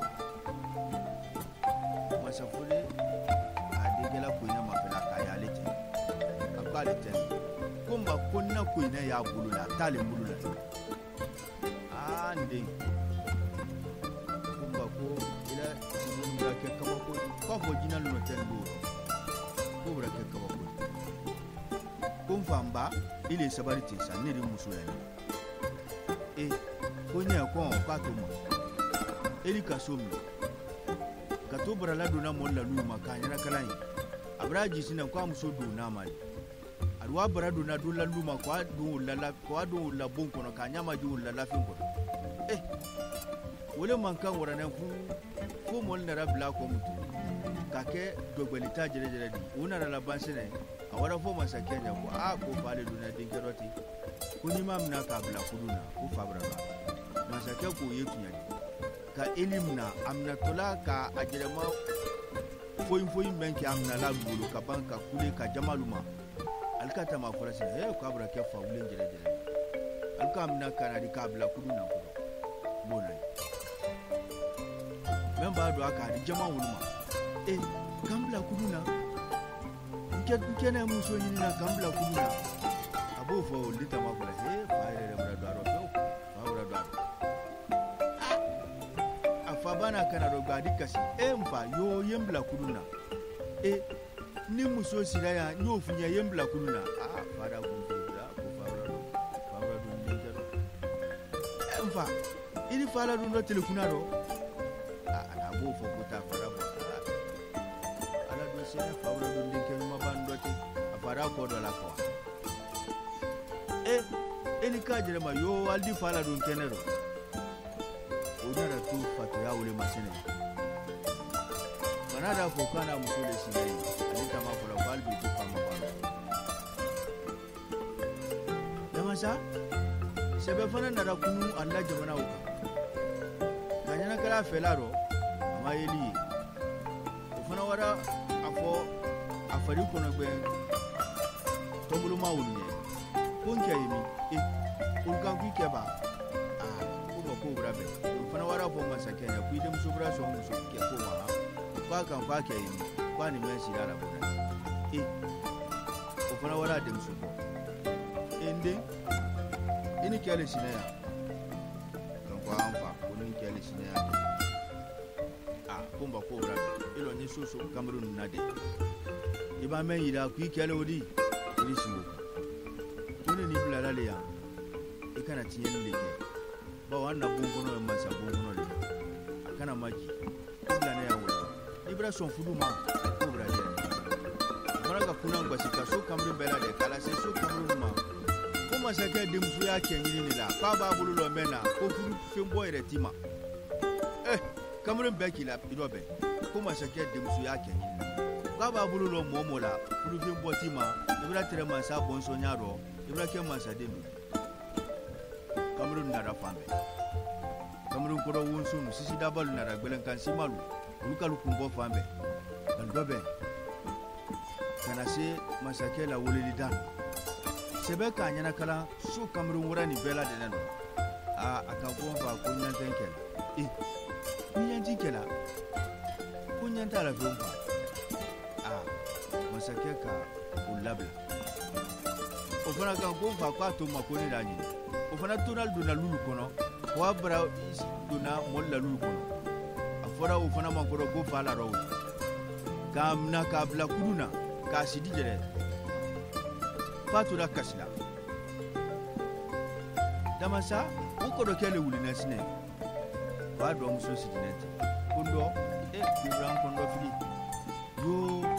masafule adegela ko ina mafela kaya lete akale ten kumba kunna ko ina ya bulula tale bulula ande kumba ko ila simunga ke kama ko ko bo jina lo ten do ko bra ke kama ko kumfamba ile sabariti sa niri musulani e konya ko ka to mo eli kasomi ka to brala do na mo la lu makanya na kalai abraji sinan kwa muso do na mali wa baradu na dula luma kwa du lala kwa du la bon kono ka nyama ju lala fin kono eh wole man kan warana fu fu mol na rabla ko mutu ka ke dogbelita jere jere di una la bansene awara fo masakenya ko a ko fale duna dinkeroti kuni mam na ka bla kuduna ko fabra ba masake ko yetunya ka elimna amna tola ka ajerema foyin foyin benki amna la ngulu ka banka kule ka jamaluma alkata ma forasa he ko abra ke fa wulen jere jere alka amna kana di ka bla kuduna ko bona memba do aka di jama wuluma eh kambla kuduna nke nke na muso ni na kambla kuduna abo fo lita ma forasa he fa ere bra do aro fa bra do afa bana kana do gadi kasi e mfa yo yembla kuduna e ni muso siraya ni ofunya yembla kuduna ah fara ko da ko fara do fara do ni jero e mfa ili fara do no telefona do ah ana bo fo ko ta fara bo ala do se fara do ni ke ma bando ti fara ko do la ko e eli ka jere ma yo aldi fara do kenero odara tu fatu ya ule masene manada ko kana musule sinai alita makula balbi tu kama bana yamasa sebe fana nada kunu alla jamana uka kanyana kala felaro amayeli ufana wara afo afari kono gbe tombulu mawunye konke yimi e ulkan ku keba ah ko ko brabe fana wara fo masakenya ku idem subra so muso ke ko ma ba kan fa ke yi ba ni men sira la bona e ko fana wara dem subo ende ini kele sinaya kan ko anfa ko ni kele sinaya ah kumba ko brabe ilo ni soso Cameroon nade iba men yira ku kele odi iri sibo tuni ni bulala le ya e kana tiyen leke ba wannan bunguno en masa bunguno le akana maji ila ne ya wala ibra son fudu ma ko bra je baraka kuna ngwasi ka so kamru bela de kala se so kamru ma ko masa ke dim su ya kenyini ni la pa ba bulu lo mena ko fudu fembo ere tima eh kamru beki la idobe ko masa ke dim su ya kenyini pa ba bulu lo momola fudu fembo tima ibra tere masa bonso nyaro ibra ke masa denu Cameroon nara fambe Cameroon ko do wonsunu sisi dabal nara gbelen kan simalu lukalu kumbo fambe dan dobe kana se masake la woleli dan sebe ka nyana kala so Cameroon wurani bela de nano a aka ko fa ko nyanten kela e nyantin kela ko nyanta la vomba a masake ka ulabla o fana kan ko fa kwa to makoni dani o fana tonal dona lulu kono wa bra dona molla lulu kono afora o fana makoro go fala ro kamna kabla kuduna kasidi jere fatura kasila damasa o ko do kele wuli nasine wa do muso sidinete kundo e bibran kondo fili yo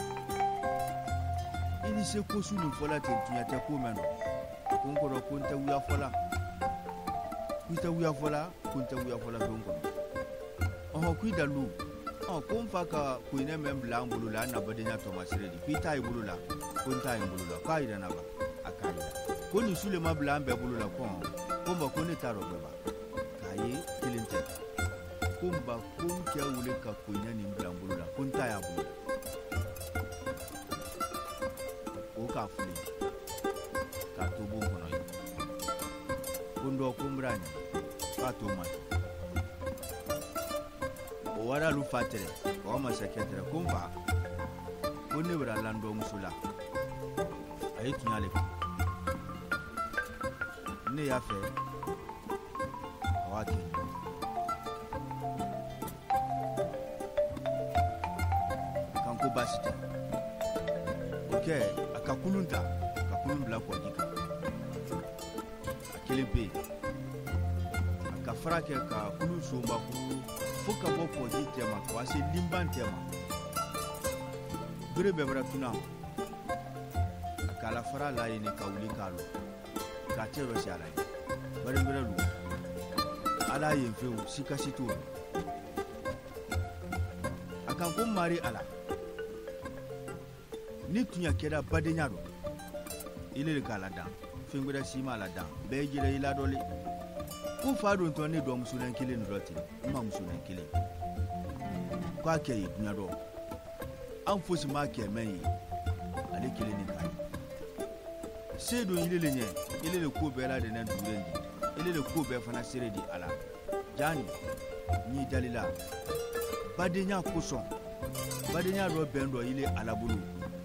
ini se ko sunu fola tentunya ta ko meno kunko do kunta wiya fola kuita wiya fola kunta wiya fola donko oh kuida lu oh kumfa ka kuine membla mbulula na badenya Thomas Redi kuita ibulula kunta ibulula kaida na ba akaida koni sule mabla ambe bulula ko kumba koni taro baba kai kilinte kumba kunke ule ka kuine ni mbla mbulula kunta ya bulula o ka fuli ka tubu kono kundo kumbrani pato mato o wara lu fatere o ma seketere kumba konni wara lando musula ayi tunyale ne ya fe awaki kanko basita okay akakulunta akakulun bla ko dika akelepe akafrake ka kulu somba ku fuka boko jitema ko ase limbantema gure bebra tuna kala fara la ye ni ka wuli k'a lɔ k'a tɛ yɔrɔ si ala ye bari wɛrɛ lu ala ye fewu sikasi t'o la a kan ko mari ala ni tunya kɛra badenya dɔ ile de k'a la dan fɛn wɛrɛ si ma la dan bɛɛ jira i la dɔle ko fa don tɔ ne dɔ musolen kelen dɔ ten n ma musolen kelen k'a kɛ ye dunya dɔ an fosi m'a kɛ mɛn ye ale kelen ni k'a ye se don ile le ɲɛ ile le ko bɛɛ la de ne dugulen di ile le ko bɛɛ fana sere di ala jani n'i dalila badenya kosɔn badenya dɔ bɛn dɔ ile ala bolo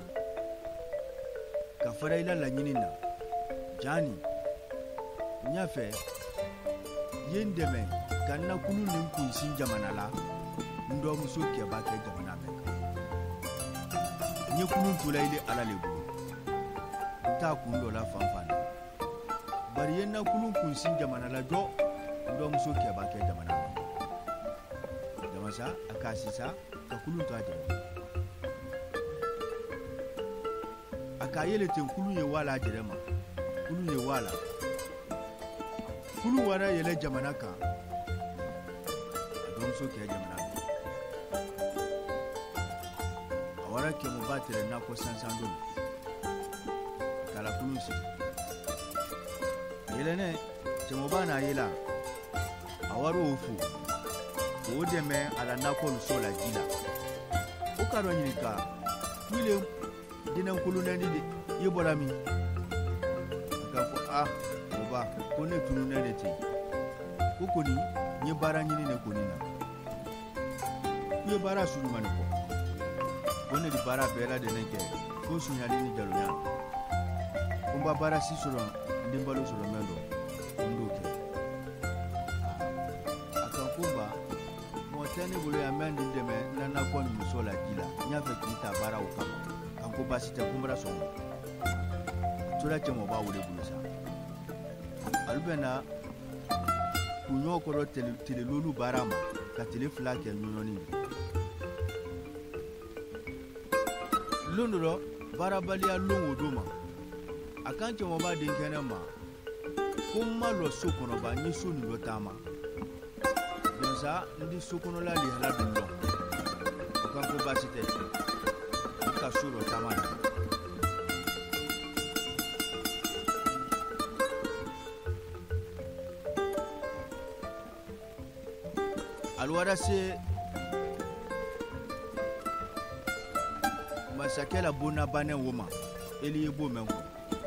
ka fara ila laɲini na jani n y'a fɛ ye n dɛmɛ ka nakulu ni kunsin jamana la n dɔmuso kɛba kɛ jamana bɛɛ kan n ye kulun tola ile ala le bolo n t'a kun dɔ la fan fan na bari ye nakulu kunsin jamana la jɔ n dɔmuso kɛba kɛ jamana bɛɛ jamasa a k'a sisa ka kulun to a dɛmɛ a k'a yele ten kulun ye wala a jɛrɛ ma kulun ye wala kulun wara yɛlɛ jamana kan a dɔmuso kɛ jamana bɛɛ a wara kɛmɛba tɛrɛ nakɔ sansan don kala kulun sigi a yɛlɛnɛ cɛmɔba n'a yela a wari o fo k'o dɛmɛ a la nakɔliso la ji la o ka dɔ ɲininka wile dinɛnkolonɛni de i bɔra min a ka fɔ a oba ko ne tununɛ de ten ko kɔni n ye baara ɲini ne kɔni na u ye baara surumani kɔ ko ne de baara bɛɛ lajɛlen kɛ ko sunyali ni jalonya ko n ba baara si sɔrɔ n den balo sɔrɔ mɛn dɔ n d'o kɛ a kan ko n ba mɔgɔ tɛ ne bolo yan mɛn nin dɛmɛ n na nakɔ ni muso la ji la n y'a fɛ k'i ta baara o kama kan ko baasi tɛ ko n bara sɔn o tora cɛmɔgɔ b'a wele bolo sa olu bɛ na k'u ɲɔgɔn kɔrɔ telelolu baara ma ka tele fila kɛ nɔnɔni ye lon dɔ la baarabaliya lon o don ma a kan cɛmɔgɔba denkɛ ne ma ko n ma lɔ so kɔnɔ ba n ye so nin dɔ taama donsa n di so kɔnɔla lihala dun dɔn o kan ko baasi tɛ n ka so dɔ taama na alwara se masakɛ la bona banɛ wo ma eli ye bo mɛn ko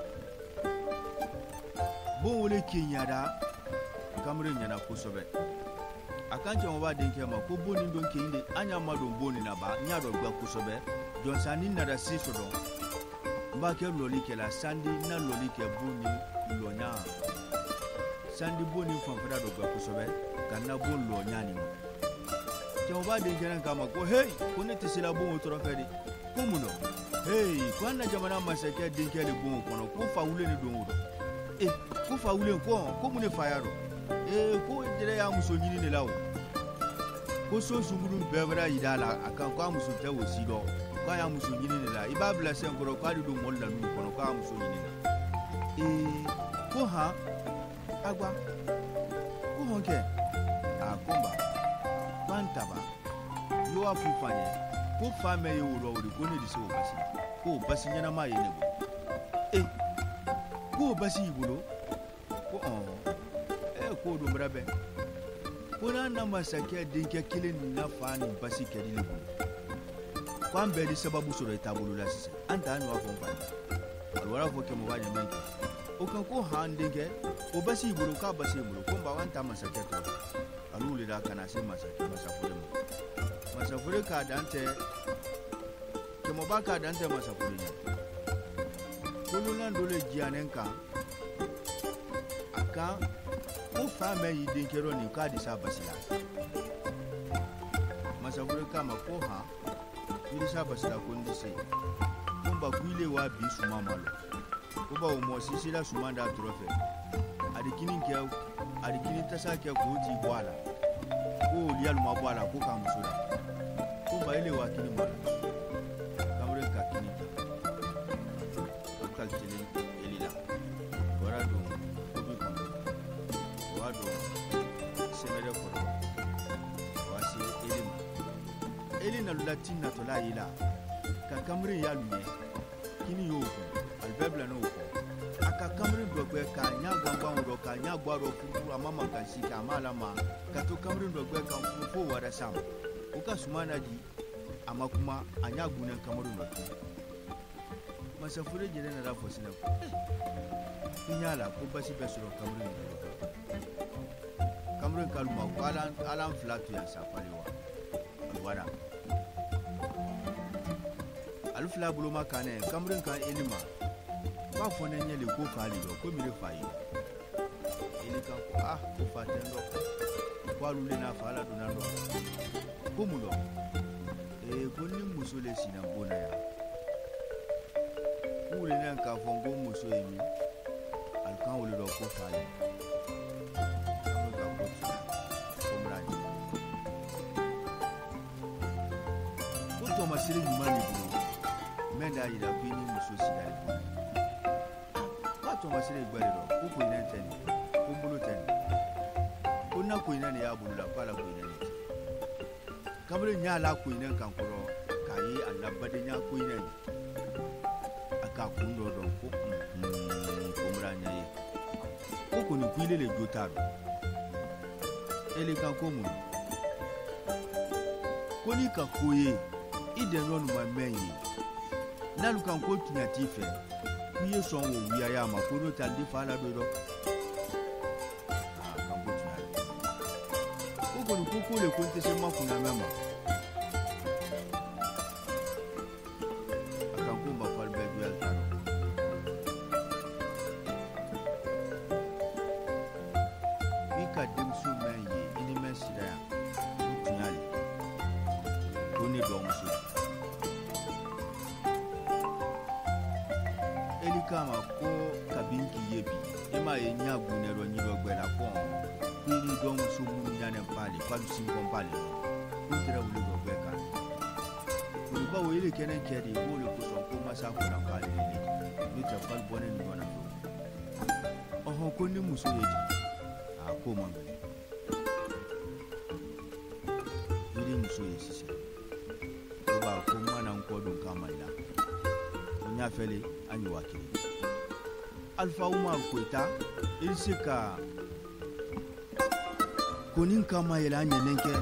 bon wele k'i ɲada kamere ɲana kosɛbɛ a kan cɛmɔgɔba denkɛ ma ko bon nin don k'i de an y'a ma don bon nin na ba n y'a dɔn gwa kosɛbɛ jɔnsa ni nada si sɔrɔ n b'a kɛ lɔli kɛla sandi na lɔli kɛ bon ni lɔɲa sandi bon ni fanfɛla dɔ gwa kosɛbɛ ka na bon lɔɲa ni ma cɛmɔgɔba denkɛ k'a ma ko hey ko ne tɛ se la bon o tɔrɔ fɛ de ko mun dɔ hey ko an na jamana masakɛ denkɛ le bon o kɔnɔ ko fa wule ni don o dɔ eh ko fa wule ko ko mun ne fa y'a dɔn eh ko jɛrɛ y'a muso ɲini de la o ko so sunkuru bɛɛ bɛra yira a la a kan ko a muso tɛ o si dɔn k'a y'a muso ɲini de la i b'a bila sen kɔrɔ k'a de don mɔli la n'u kɔnɔ k'a muso ɲini na eh ko han agba ko hɔn kɛ a ko n ba k'an taba i y'a f'u fa ɲɛ ko fa mɛ ye wolo o de ko ne de se o basi ko o basi ɲɛnama ye ne bolo eh ko o basi y'i bolo ko ɔn eh ko o don bara bɛɛ ko n'an na masakɛ denkɛ kelen nin na fa nin basi kɛli ne bolo ko an bɛɛ de sababu sɔrɔ i taabolo la sisan an t'a ɲɔgɔn fɔ n fa ye alwara fɔ kɛmɛba ɲɛmɛ kɛ o kan ko han denkɛ o basi y'i bolo k'a basi y'i bolo ko n ba an ta masakɛ tɔ ale wulila ka na se masakɛ masafore ma masafore k'a dan tɛ kɛmɛba k'a dan tɛ masafore ɲɛ kolonan dɔ le diyanen kan a kan ko fa mɛ y'i denkɛ dɔ nin k'a di s'a basi la masafore k'a ma ko han i di s'a basi la ko n tɛ se ko n ba ko ile wa bi suma ma lɔ ko bawo mɔgɔ si sera suma d'a tɔrɔ fɛ a di kini kɛ a di kini tasa kɛ k'o t'i bɔ a la ko liyalu ma bɔ a la ko k'a muso la ko n ba ile wa kini ma lɔ kamalen ka kini ta a ka kelen eli la wara don obi kɔnɔ wa don sɛmɛrɛ kɔrɔ wa se eli ma eli na lati natɔla yi la ka kamiri ya lu ye kini y'o kun ali bɛɛ bila n'o kɔ a ka kamiri dɔ gbɛ k'a ɲa gangan dɔ k'a ɲa gwa dɔ furu a ma ma ka si k'a ma ala ma ka to kamiri dɔ gbɛ kan furu fo wara sam o ka suma na di a ma kuma a ɲa gunnen kamiri dɔ tun masafure jere na da fɔ sinɛ ko i ɲa la ko basi bɛ sɔrɔ kamiri dɔ kamiri kaluma ko ala fila to yan sa fali wa wara alu fila buloma kanɛ kamiri kan eli ma b'a fɔ ne ɲɛli ko k'ale dɔ ko mire fa ye eli kan ko ah ko fa tɛ dɔ ko alu le n'a fa ala donna dɔ ko mun dɔ ee ko ni muso le sinna bon na yan ko wuli ne k'a fɔ ko muso ye min ali kan wuli dɔ ko fa ye kamiri kan ko fila ko mura ye ko tɔmasiri ɲuman de bolo mɛ n'a yira ko i ni muso sira de bolo tɔmasiri gbɛrɛ dɔ ko koyinɛ tɛ nin ko bolo tɛ nin ko na koyinɛ de y'a bolo la ko ala koyinɛ de tɛ kamalen ɲa la koyinɛ kan kɔrɔ k'a ye a labadenya koyinɛ ye a k'a kun dɔ dɔn ko ko mura ɲa ye ko kɔni kuile le jo t'a rɔ eli kan ko mun ko n'i ka ko ye i dɛnɔ nin ma mɛn ye n'alu kan ko tiɲɛ t'i fɛ i ye sɔn o wuyaya ma ko n'o tɛ ali fa la dɔ dɔ aa kan ko tiɲɛ ye ko kɔni ko ko le ko n tɛ se ma kunamɛn ma a kan ko ma fali bɛɛ duyali ta rɔ i ka denmuso mɛn ye i ni mɛn sira yan ko tiɲɛ le ko ne dɔgɔmuso eli kama ko kabin k'i ye bi e ma ye ɲa gunɛ dɔ ɲi dɔ gbɛla kɔn ko i ni dɔgɔmuso minnu ɲanɛ pali palu sinkɔn pali ko tɛrɛ wuli dɔ gbɛ kan olu ka o ele kɛnɛ kɛ de k'o le kosɔn ko masa kɔnɔ pali le n'o tɛ pali bɔnɛ ni ɲɔgɔn na fɛ ɔhɔn ko ni muso ye di a ko man gɛlɛn i ni muso ye sisan ko ba ko mana n kɔ don k'a ma i la o ɲa fɛle an ye wakili Alpha Umar Koita il se ka konin kama yɛlɛ an ɲɛnen kɛ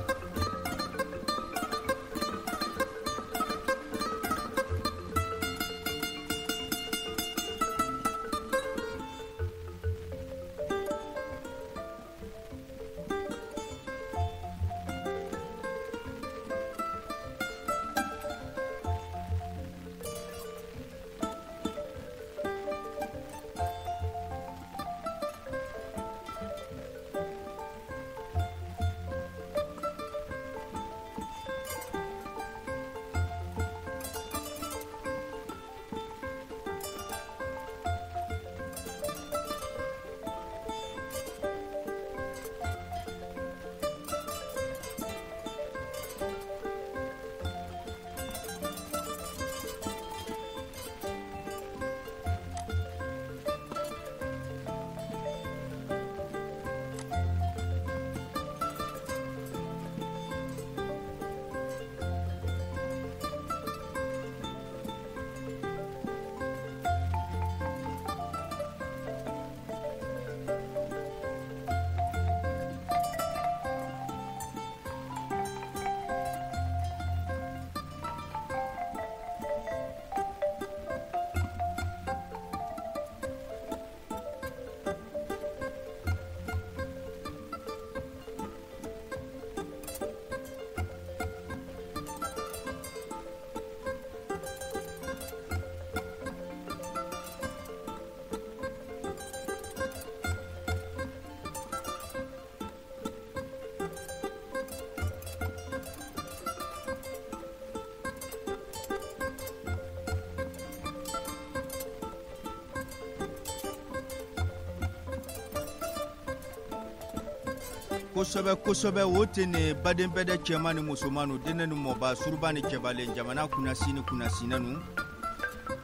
kosɛbɛ kosɛbɛ o tɛ ne baden bɛɛ dɛ cɛman ni musoman nu denne ni mɔba suruba ni cɛbalen jamana kunasi ni kunasinɛ nu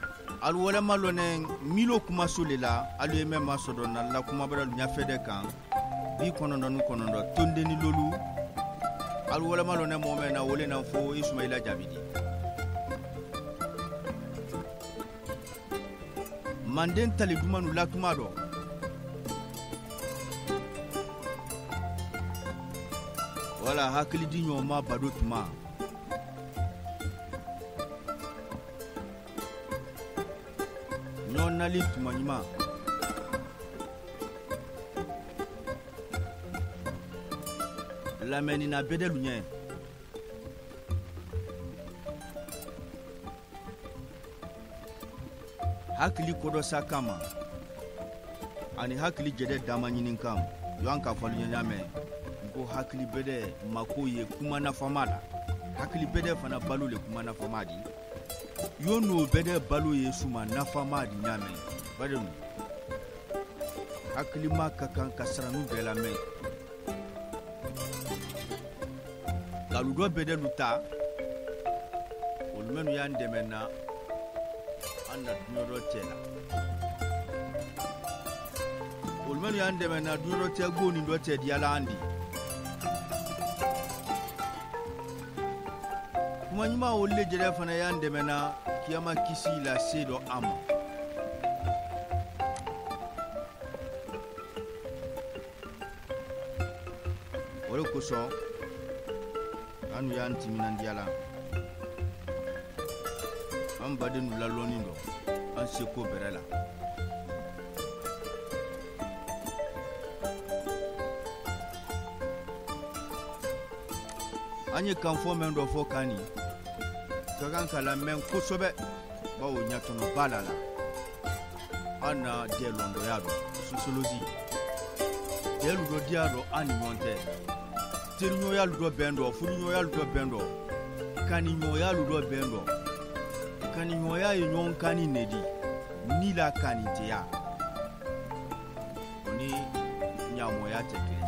alu wala malone milo kuma solela alu yeme masodo na la kuma bara nya fede kan bi konondo nu konondo tonde ni lolu alu wala malone momen na wole na fo Ismaila Jabidi manden tali dumanu la kuma do wala hakili di nyoma bado tuma nali tuma nyima lameni na bedelu nye hakili kodo sakama ani hakili jede dama nyinin kam yo anka folu nyame ko hakili bede makoye kuma na famala hakili bede fana balule kuma na famadi yono bede balo yesu ma nafa ma di nyame badem aklima kakan kasranu bela me galudo bede luta olmenu yande menna anna dunoro tela olmenu yande menna dunoro te goni do te diala andi manyima wolle jere fana yande mena kiyama kisi la sedo am wala ko so anu yanti minan diala am baden la lonindo an se ko berela anye kan fo men do fo kani kakan kala men kusobe bawo nyatono balala ana de londo yado sociologie de ludo diado ani monte tirnyo ya ludo bendo fulnyo ya ludo bendo kani nyo ya ludo bendo kani nyo ya nyon kani nedi ni la kani tia oni nyamo ya teke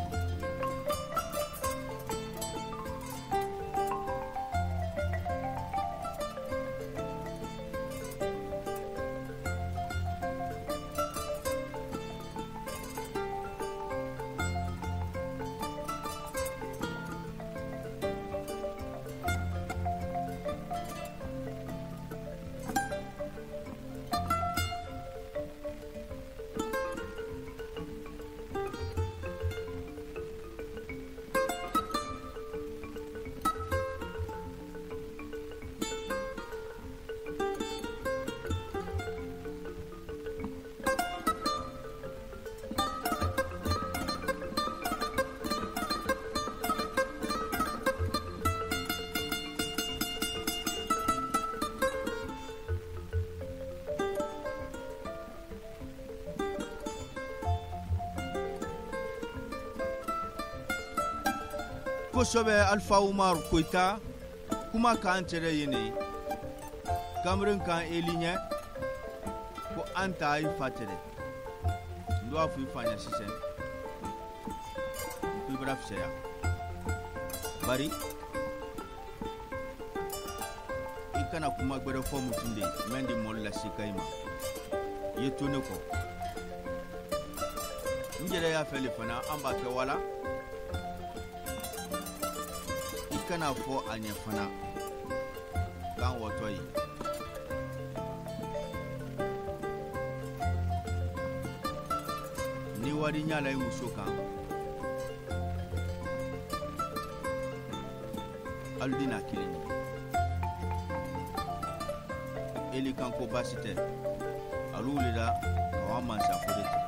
kosobe Alpha Umar Koita kuma kan tere yene Cameroon kan elinye ko anta ay fatere ndo afu fanya sisen ku braf seya bari ikana kuma gbere fo mutunde mendi molla sikaima yetone ko njere ya fele fana amba ke wala kana fo anya fana kan woto yi ni wadi nyala yi musoka aldina kilini eli kan ko basite alulida kawaman sa fodete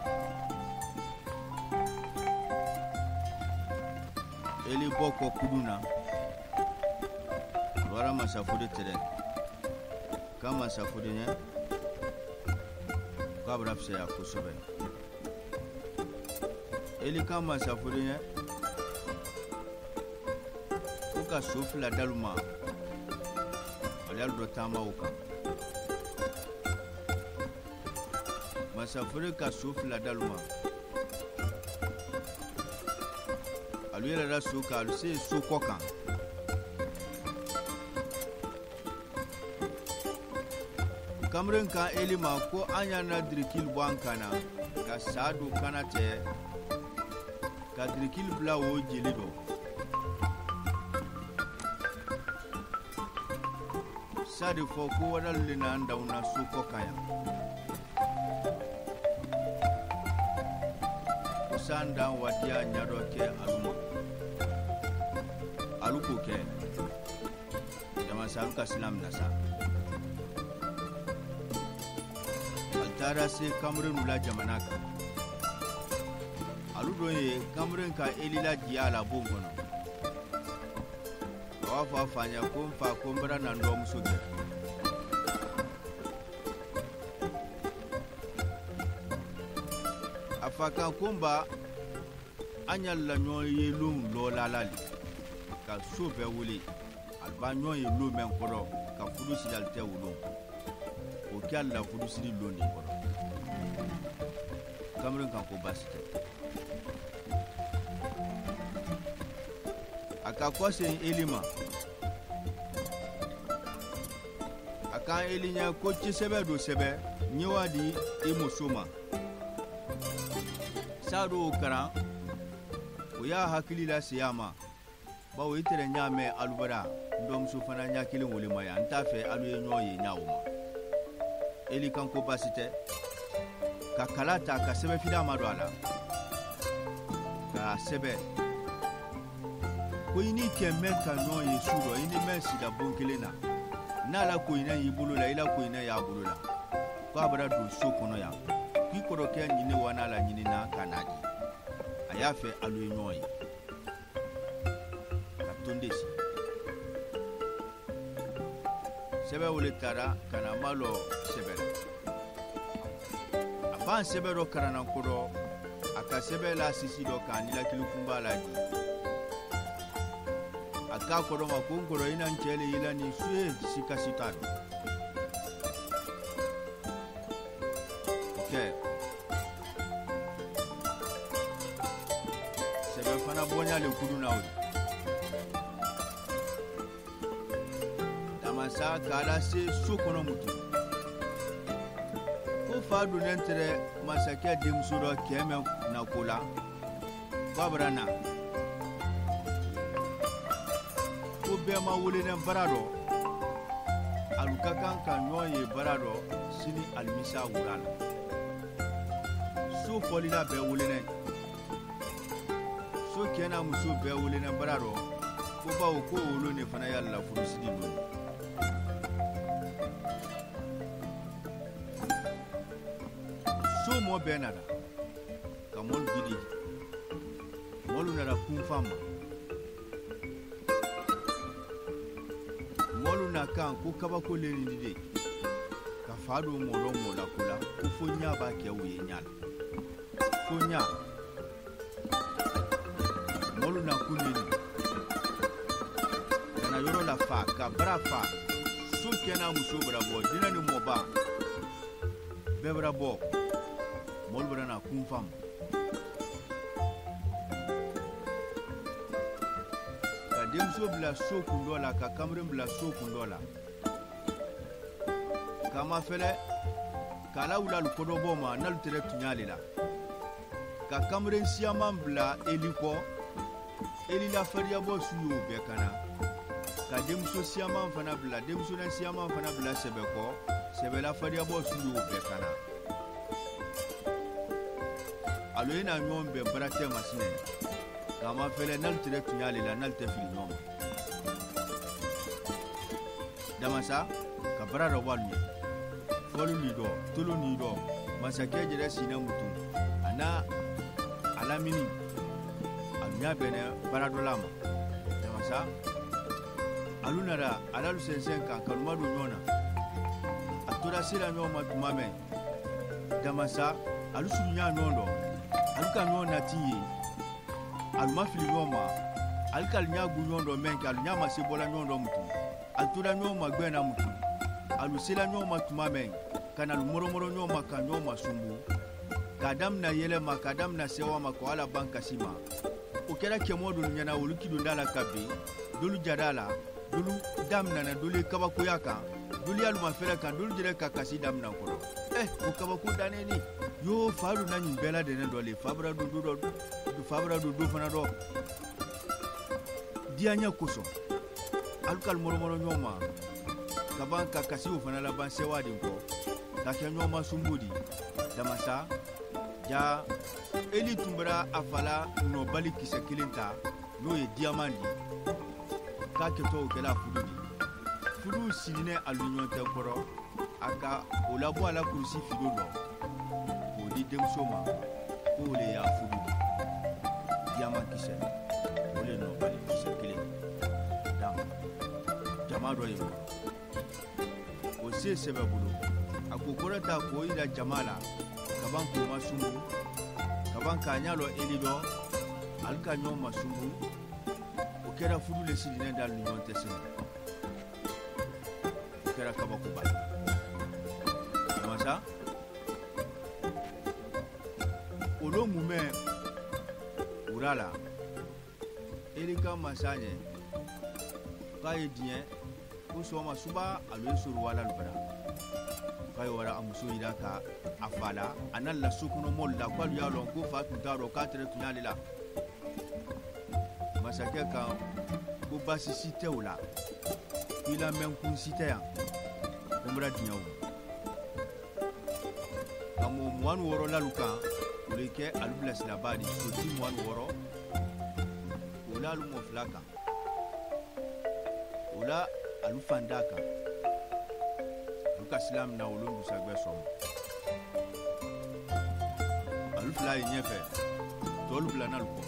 eli boko kuduna wara masafode tere kama masafode nya kabra fse ya kusobe eli kama masafode nya uka sofla daluma alal do tama uka masafode ka sofla daluma alwela da suka alse sukoka kamren ka elima ko anya na dirikil bankana ka sadu kanate ka dirikil bla wo jelido sadi fo ko wadal lina ndawna suko kaya sanda wadia nyado ke aluma aluko ke dama saluka islam nasa altara se kamren ula jamanaka aludo ye kamren ka elila diala bongono wafa fanya komfa kombra na ndo musoge afaka komba anya la nyon ye lum lo lalali ka sobe wuli alba nyon ye lo men koro ka fudu sidalte wulo o kala fudu sidi lo ni koro kamren kan ko basite aka kwase elima aka elinya ko ci sebe do sebe nyiwadi imusuma sado kara o ya hakili la siyama ba o itere nyame alubara ndom su fana nya kilin woli maya anta fe alu ye nyoye nyawuma eli kanko basite ka kalata ka sebe fida mado ala ka sebe ko ini ke men ka nyoye suro ini men sida bonkelena nala ko ina yibulu la ila ko ina ya bulu la ko abara do so kono ya kikoro ke nyine wana la nyine na kanadi ayafe alu nyoye katondesi sebe wole tara kana malo sebe aban sebe ro karana kodo aka sebe la sisi do kanila kilukumba la di aka kodo makunkoro ina nchele ila ni suye sikasitano okay sebe fana bonya le kudu na odi damasa kala se sokono mutu ko fadu nentre masake demsuro keme na kula babrana ko bema wulene barado alukakan kanyoye barado sini almisa wurala so folila be wulene so kena muso be wulene barado ko bawo ko wolo ne fana yalla furusidi do so mo benada kamol gidi molu nara kumfama molu na kan ko kabako le ni de ka fado mo lo mo la kula ko fonya ba ke wuye nyala fonya molu na kuneni kana yoro la fa ka brafa so kena muso brabo dinani mo ba be brabo molu brana kumfam ka demso bla so kundola ka kamren bla so kundola kama fele kala wula lukodo boma nalu tere tunyale la ka kamren siaman bla eliko elila faria bo suyo be kana ka demso siaman fana bla demso na siaman fana bla sebeko sebela faria bo suyo be kana alo ina nyombe brate masine kama fele nalu tere tunyale la nalu te fili nyombe damasa ka barara walu folu lido tulu nido masake jere sina mutu ana alamini amya bene baradolama damasa alunara alalu sensen kan kalmadu nyona atura sila nyoma tumame damasa alusu nya nyondo aluka nyona tiye almafili nyoma alkal nya gu nyondo menke alunya masibola nyondo mutu atura nyoma gbena mutu alusila nyoma tumame kana lumoro moro nyoma ka nyoma sumbu kadam na yele ma kadam na sewa ma ko ala banka sima o kera kemodu nyana wuluki dundala kabi dulu jadala dulu dam na na dulu kabako yaka duli aluma fere kan dul dire ka kasi damna ko eh o kaba ko daneni yo faru na nyin bela de ne dole fabra du du du fabra du du fana do dianya kuso alkal moro moro nyoma kaban ka kasi o fana la ban sewa din ko ka ke nyoma sumbudi damasa ja eli tumbra afala no bali kisa kilinta no ye diamandi ka ke to kala fududi fudu sinine alunyon te koro aka olabo ala kursi fidodo o di demsoma ko le ya fududi diamant kisa ole no bali kisa kilinta dam jamado yimo o se sebabulu akokora ta ko ida jamala kaban ko masumu kaban kanyalo elido alkanyo masumu o kera fudu le sidine dal ni monte sen o kera kabako ba masa olo mume urala elika masanye kaye dien ko so masuba alo suru wala lubara kayo wara amuso idaka afala analla sukuno molla kwalu ya lon ko fatu daro katre tunyalila masake ka ko basi site wala ila men kun site ya umra dinyawo kamo mwan woro laluka uleke alubla silabadi soti mwan woro ula lu moflaka ula alufandaka Islam na olundu sagbe somo alufla yenyefe tolubla naluko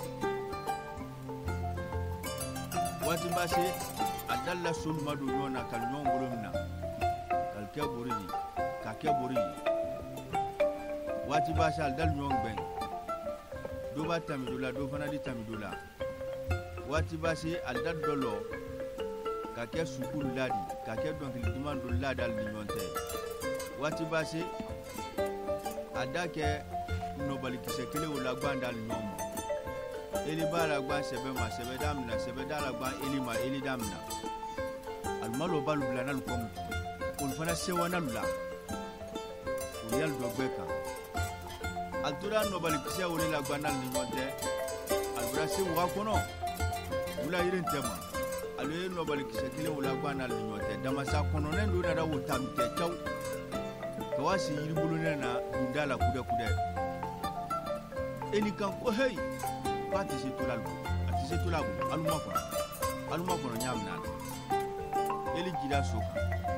wati mbase adalla sulma do yona kal nyongolomna kal keburiji ka keburiji wati basa dal nyongben do batamidula do fana di tamidula wati base aldal dolo ka ke sukulu ladi ka ke donkili dimando ladal ni nyonte wati base adake no bali kise kele wala gbandal nyomo eli bala gba sebe ma sebe damna sebe dala gba eli ma eli damna almalo balu blanal kom on fana sewana lula on yal do beka altura no bali kise wala la gbandal ni nyonte albrasi wa kono wala yirin tema alo no bali kise kele wala gbandal ni nyonte damasa kono nen do na da wotamte taw kawasi yiribulu nena dundala kude kude eni kan ko hey pati se to lalu ati se to lalu aluma ko aluma ko nyamna eli jida soka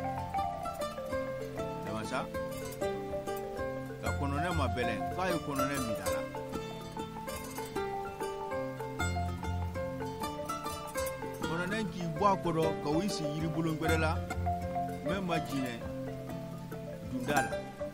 damasa ka kono ne mabele ka yo kono ne midala kono ne ki bwa ko do ka wisi yiribulu ngberela memma jine dundala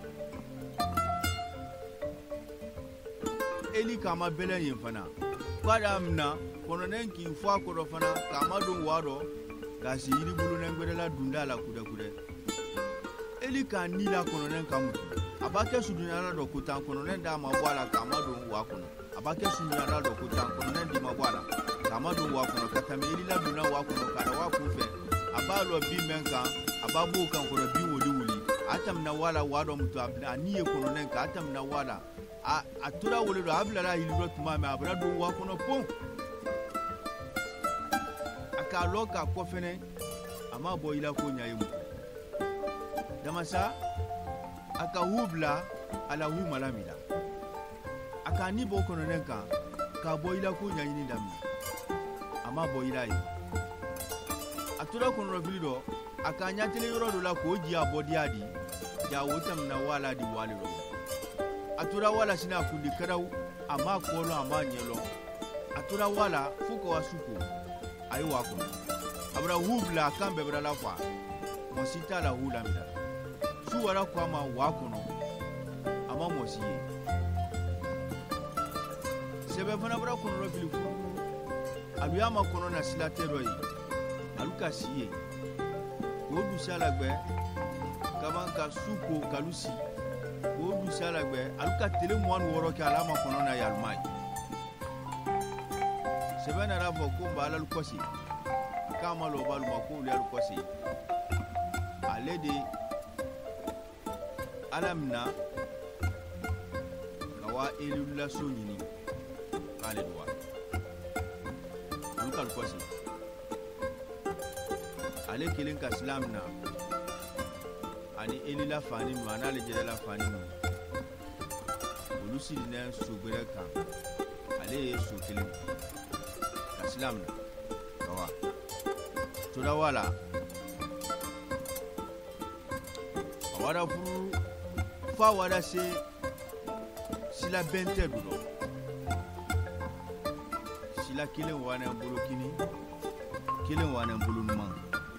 eli kama bele yin fana kwada amna kono nenki fwa ko fana kama don wado ga si yiri bulu nen gbedela dundala kude kude eli ka nila kono nen kamu abake sudunyala do kutan kono nen da mabwala kama don wa kono abake sudunyala do kutan kono nen di mabwala kama don wa kono katame eli la duna wa kono kada wa kufe abalo bi menka ababu kan kono bi woli woli atam na wala wado mutu abna aniye kono nen ka atam na wala a atura wole do abla la hiliro tuma me abra do wa kono pon aka loka ko fene ama bo ila ko nyayi mu damasa aka hubla ala hu malamida aka ni bo kono nen ka ka bo ila ko nyayi ni dam ama bo ila yi atura kono bilido aka nyatele yoro do la ko ji abodi adi ya wotam na wala di waliro atura wala sina kundi karaw ama kolo ama nyelo atura wala fuko wasuko ayi wako abra hubla kambe bra la kwa mosita la hula mira su wala kwa ma wako no ama mosiye sebe fana bra kono ro filifu aluyama kono na silatero yi aluka siye ko du sala gbe kabanka suko kalusi ko du sala gbe aluka tele mwan woro ke alama kono na yalmai sebana rabo ko mbala lukosi kama lo balu mako le lukosi ale de ala mina ka wa elilaso ɲini k'ale do wa olu ka kɔsi ale kelen ka silam na ani elila fani nu an'ale jɛrɛla fani nu olu sirinɛ so gbɛrɛ kan ale ye so kelen ka silam na ka wa toda wala a wara furu fa wara se sila bɛntɛ do dɔ sila kelen wana bolo kini kelen wana bolo numan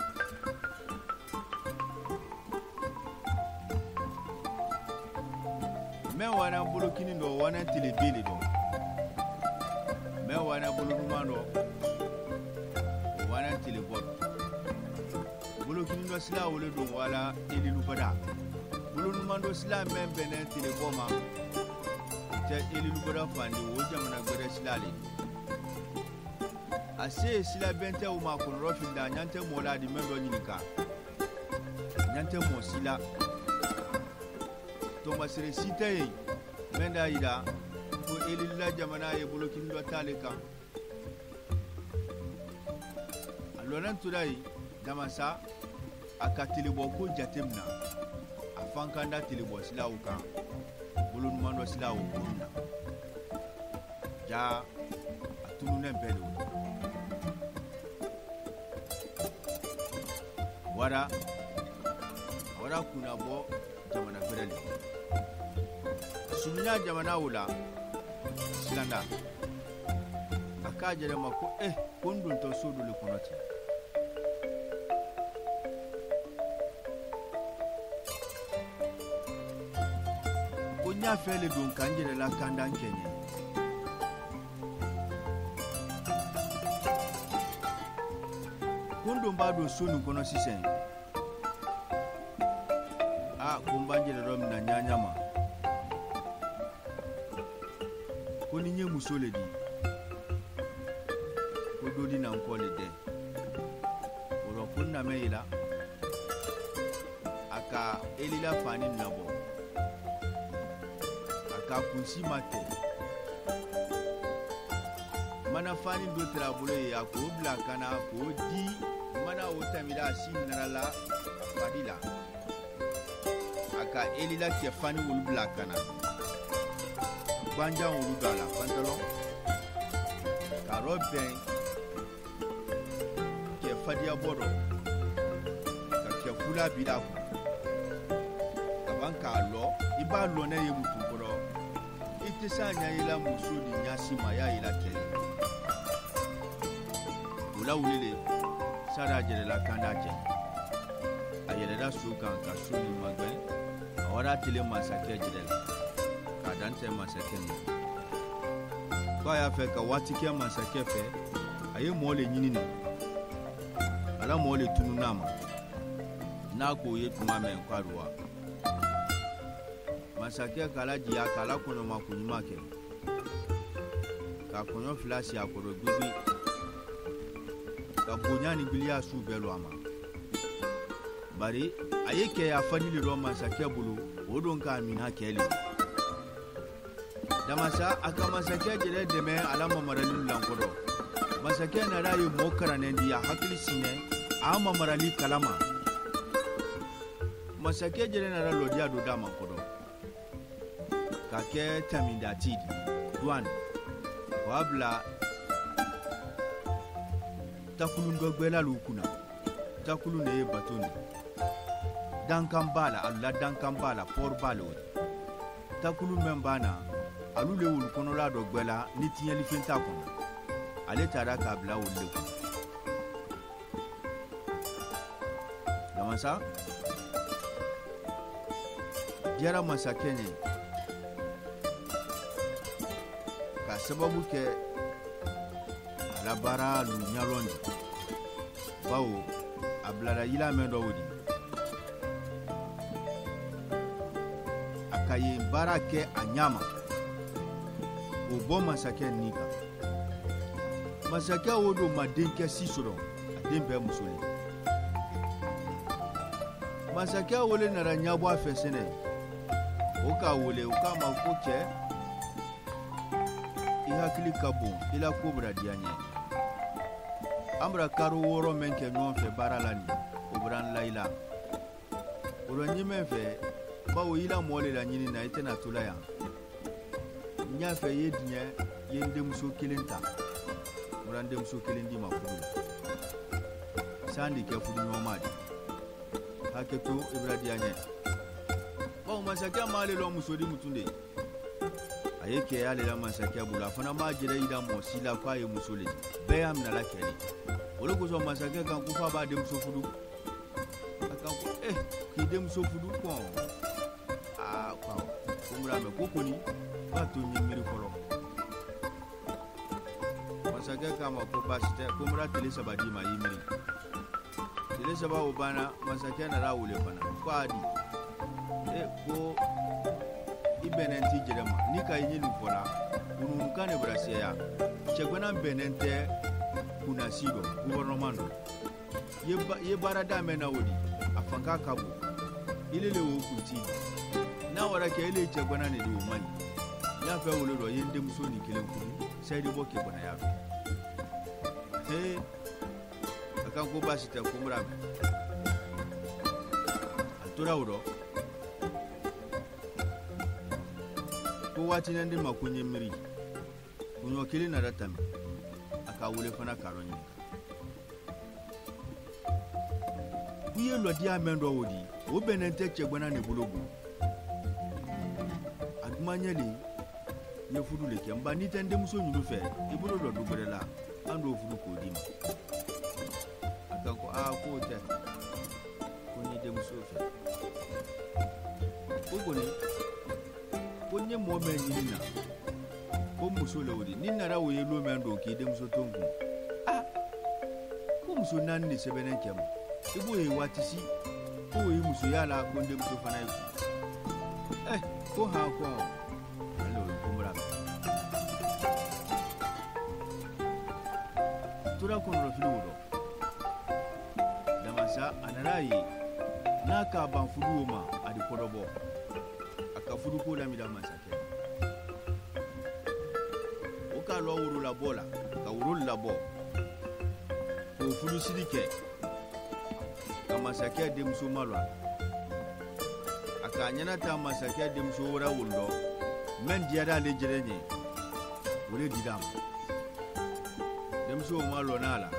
mɛ wana bolo kini dɔ wana tele bele dɔ mɛ wana bolo numan dɔ wana tele bɔd bolo kini dɔ sila wole do wala elilu bada bolo numan dɔ sila mɛ bɛnɛ tele bɔ ma tɛ elilu bada fandi o jamana gbɛrɛ sila le a se sila bɛntɛ o ma kɔnɔrɔ finda ɲantɛ mɔ la di mɛn dɔ ɲininka ɲantɛ mɔ sila tɔnbasere si tɛ yen mɛn da yira ko elila jamana ye bolokini dɔ t'ale kan a lɔrɛn tora yen damasa a ka telebɔ ko jate mina a fan kan da telebɔ silaw kan bolo numan dɔ silaw o na ja a tununen bɛɛ de wara wara kuna bɔ jamana fɛrɛ le sumiya jamana wula silanda a k'a jɛrɛ ma ko eh ko n dontɔ so dɔ le kɔnɔ ten ko n y'a fɛ le don ka n yɛrɛ la kanda n kɛɲɛ ko n don b'a don so nin kɔnɔ sisan a ko n b'a jɛrɛ dɔ mina ɲaɲa ma ko ni n ye muso le di ko dɔ di na n kɔ le dɛ o rɔ ko n namɛ yi la a ka elila fani nabɔ a ka kunsi ma tɛ mana fani dɔ tɛra a bolo ye a k'o bila kana k'o di mana o tɛmɛra a si nara la fadi la a ka elila cɛ fani wolu bila kana gbanjan wolu do a la pantalon ka rɔ bɛn cɛ fadiya bɔ dɔ ka cɛ kula bila a kun ka ban k'a lɔ i b'a lɔ ne ye mutu kɔrɔ i tɛ se a ɲɛ yela muso ni ɲasi ma y'a yela cɛ ye o la wulile sara a jɛrɛla kanda cɛ a yɛlɛla so kan ka so ni magɛn a wara tele masakɛ jɛrɛla k'a dantɛ masakɛ ma ko a y'a fɛ ka waati kɛ masakɛ fɛ a ye mɔɔ le ɲini na ala mɔɔ le tunu n'a ma n'a k'o ye tuma mɛn k'a do wa masakɛ k'a lajiya k'a la kɔnɔma ko ɲuman kɛ ka kɔɲɔ fila si a kɔrɔ gbigbi ka bonya ni biliya su bɛɛ lo a ma bari a ye kɛ a fani le dɔ masakɛ bolo o don k'a mina kɛ le damasa a ka masakɛ jɛrɛ dɛmɛ ala mamarali lankɔrɔ masakɛ nana ye mɔɔ karannen di a hakili sinɛ a mamarali kalama masakɛ jɛrɛ nana lɔdiya do d'a ma kɔrɔ ka kɛ tamindati di duwan o y'a bila takulun dɔ gbɛla l'u kunna takulun de ye bato ni dankan b'a la alula dankan b'a la pɔri b'a la o takulun min b'a na alu le wulu kɔnɔla dɔ gbɛla ni tiɲɛlifɛn t'a kɔnɔ ale taara k'a bila wulu le kɔnɔ damasa diyara masakɛ ye ka sababu kɛ a la baara lu ɲalɔn de bawo a bilara yila mɛn dɔw di a ka yen baara kɛ a ɲama o bɔ masakɛ ni kan masakɛ o don ma denkɛ si sɔrɔ a den bɛɛ muso ye masakɛ wele nana ɲabɔ a fɛ sɛnɛ o k'a wele o k'a ma ko cɛ i hakili ka bon i la ko bɛna diya n ye an bɛna karo wɔɔrɔ min kɛ ɲɔgɔn fɛ baara la nin o bɛna n la i la o la ɲimɛ fɛ bawo i la mɔgɔ le la ɲini na i tɛna to la yan n y'a fɛ i ye diɲɛ i ye n denmuso kelen ta o la n denmuso kelen di ma fudu la san de kɛ fudu ɲɔgɔn ma de hakɛ to i bɛna diya n ye bawo masakɛ m'ale lɔn muso di mutu de a ye kɛ y'ale la masakɛ bolo a fana m'a jɛrɛ yira mɔgɔ si la k'a ye muso le di bɛɛ y'a minɛ la kɛ de o de kosɔn masakɛ kan ko f'a b'a denmuso fudu a kan ko eh k'i denmuso fudu kɔn aa ko awɔ ko n b'a mɛn ko kɔni b'a to n ye miiri fɔlɔ masakɛ k'a ma ko baasi tɛ ko n bɛna tile saba d'i ma i miiri tile saba o banna masakɛ nana wele fana ko a di eh ko i bɛnnen t'i jɛrɛ ma ni ka i ɲini fɔla wunuwunukan de bɛna seya cɛgana bɛnnen tɛ kunnasi dɔ gouvernement dɔ i ye baara daminɛ na o di a fanga ka bon ile le o kunti n'a wara kɛ ile cɛgana de o man ɲi y'a fɛ wolo dɔ i ye n denmuso ni kelen furu sayidi bɔ kɛgana y'a fɛ he a kan ko baasi tɛ ko n bɛna mɛn a tora o rɔ ko waati na ndi ma ko n ye miiri kunɲɔ kelen nana tɛmɛ a ka wele fana k'a dɔ ɲininka k'u ye lɔdiya mɛn dɔ o di o bɛnnen tɛ cɛgana ne bolo bon a duman ɲɛlen n ye fudu le kɛ nba n'i tɛ n denmuso ɲunu fɛ i bolo dɔ du wɛrɛ la an d'o fudu k'o di ma a kan ko aa k'o tɛ ko n ye denmuso fɛ ko kɔni ko n ye mɔgɔ mɛn ɲini na ko muso le o di ni nana o ye lo mɛn don k'i denmuso to n kun ah ko muso naani de sɛbɛnnen cɛ ma i b'o ye waati si ko o ye musoya la ko n denmuso fana ye kun eh ko han ko ale o ye ko n bɛna mɛn tora kɔnɔrɔfili o rɔ damasa a nana ye n'a k'a ban fudu o ma a di kɔrɔbɔ a ka fuduko lamida masakɛ o k'a lɔ woro labɔ la ka woro labɔ k'o fudusiri kɛ ka masakɛ denmuso malɔ a k'a ɲɛna ta masakɛ denmuso wɛrɛ wolodɔ min diyara ale jɛrɛ ɲɛ o de dira a ma denmuso o malɔ n'a la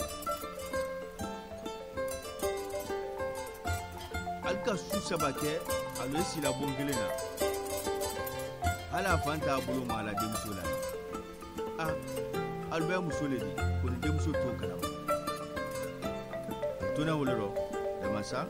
ali ka su saba kɛ a lo sila bon kelen na hali a fan t'a bolo ma a la denmuso la ah ali bɛ muso le di ko ni denmuso t'o kalama a tora wele rɔ damasa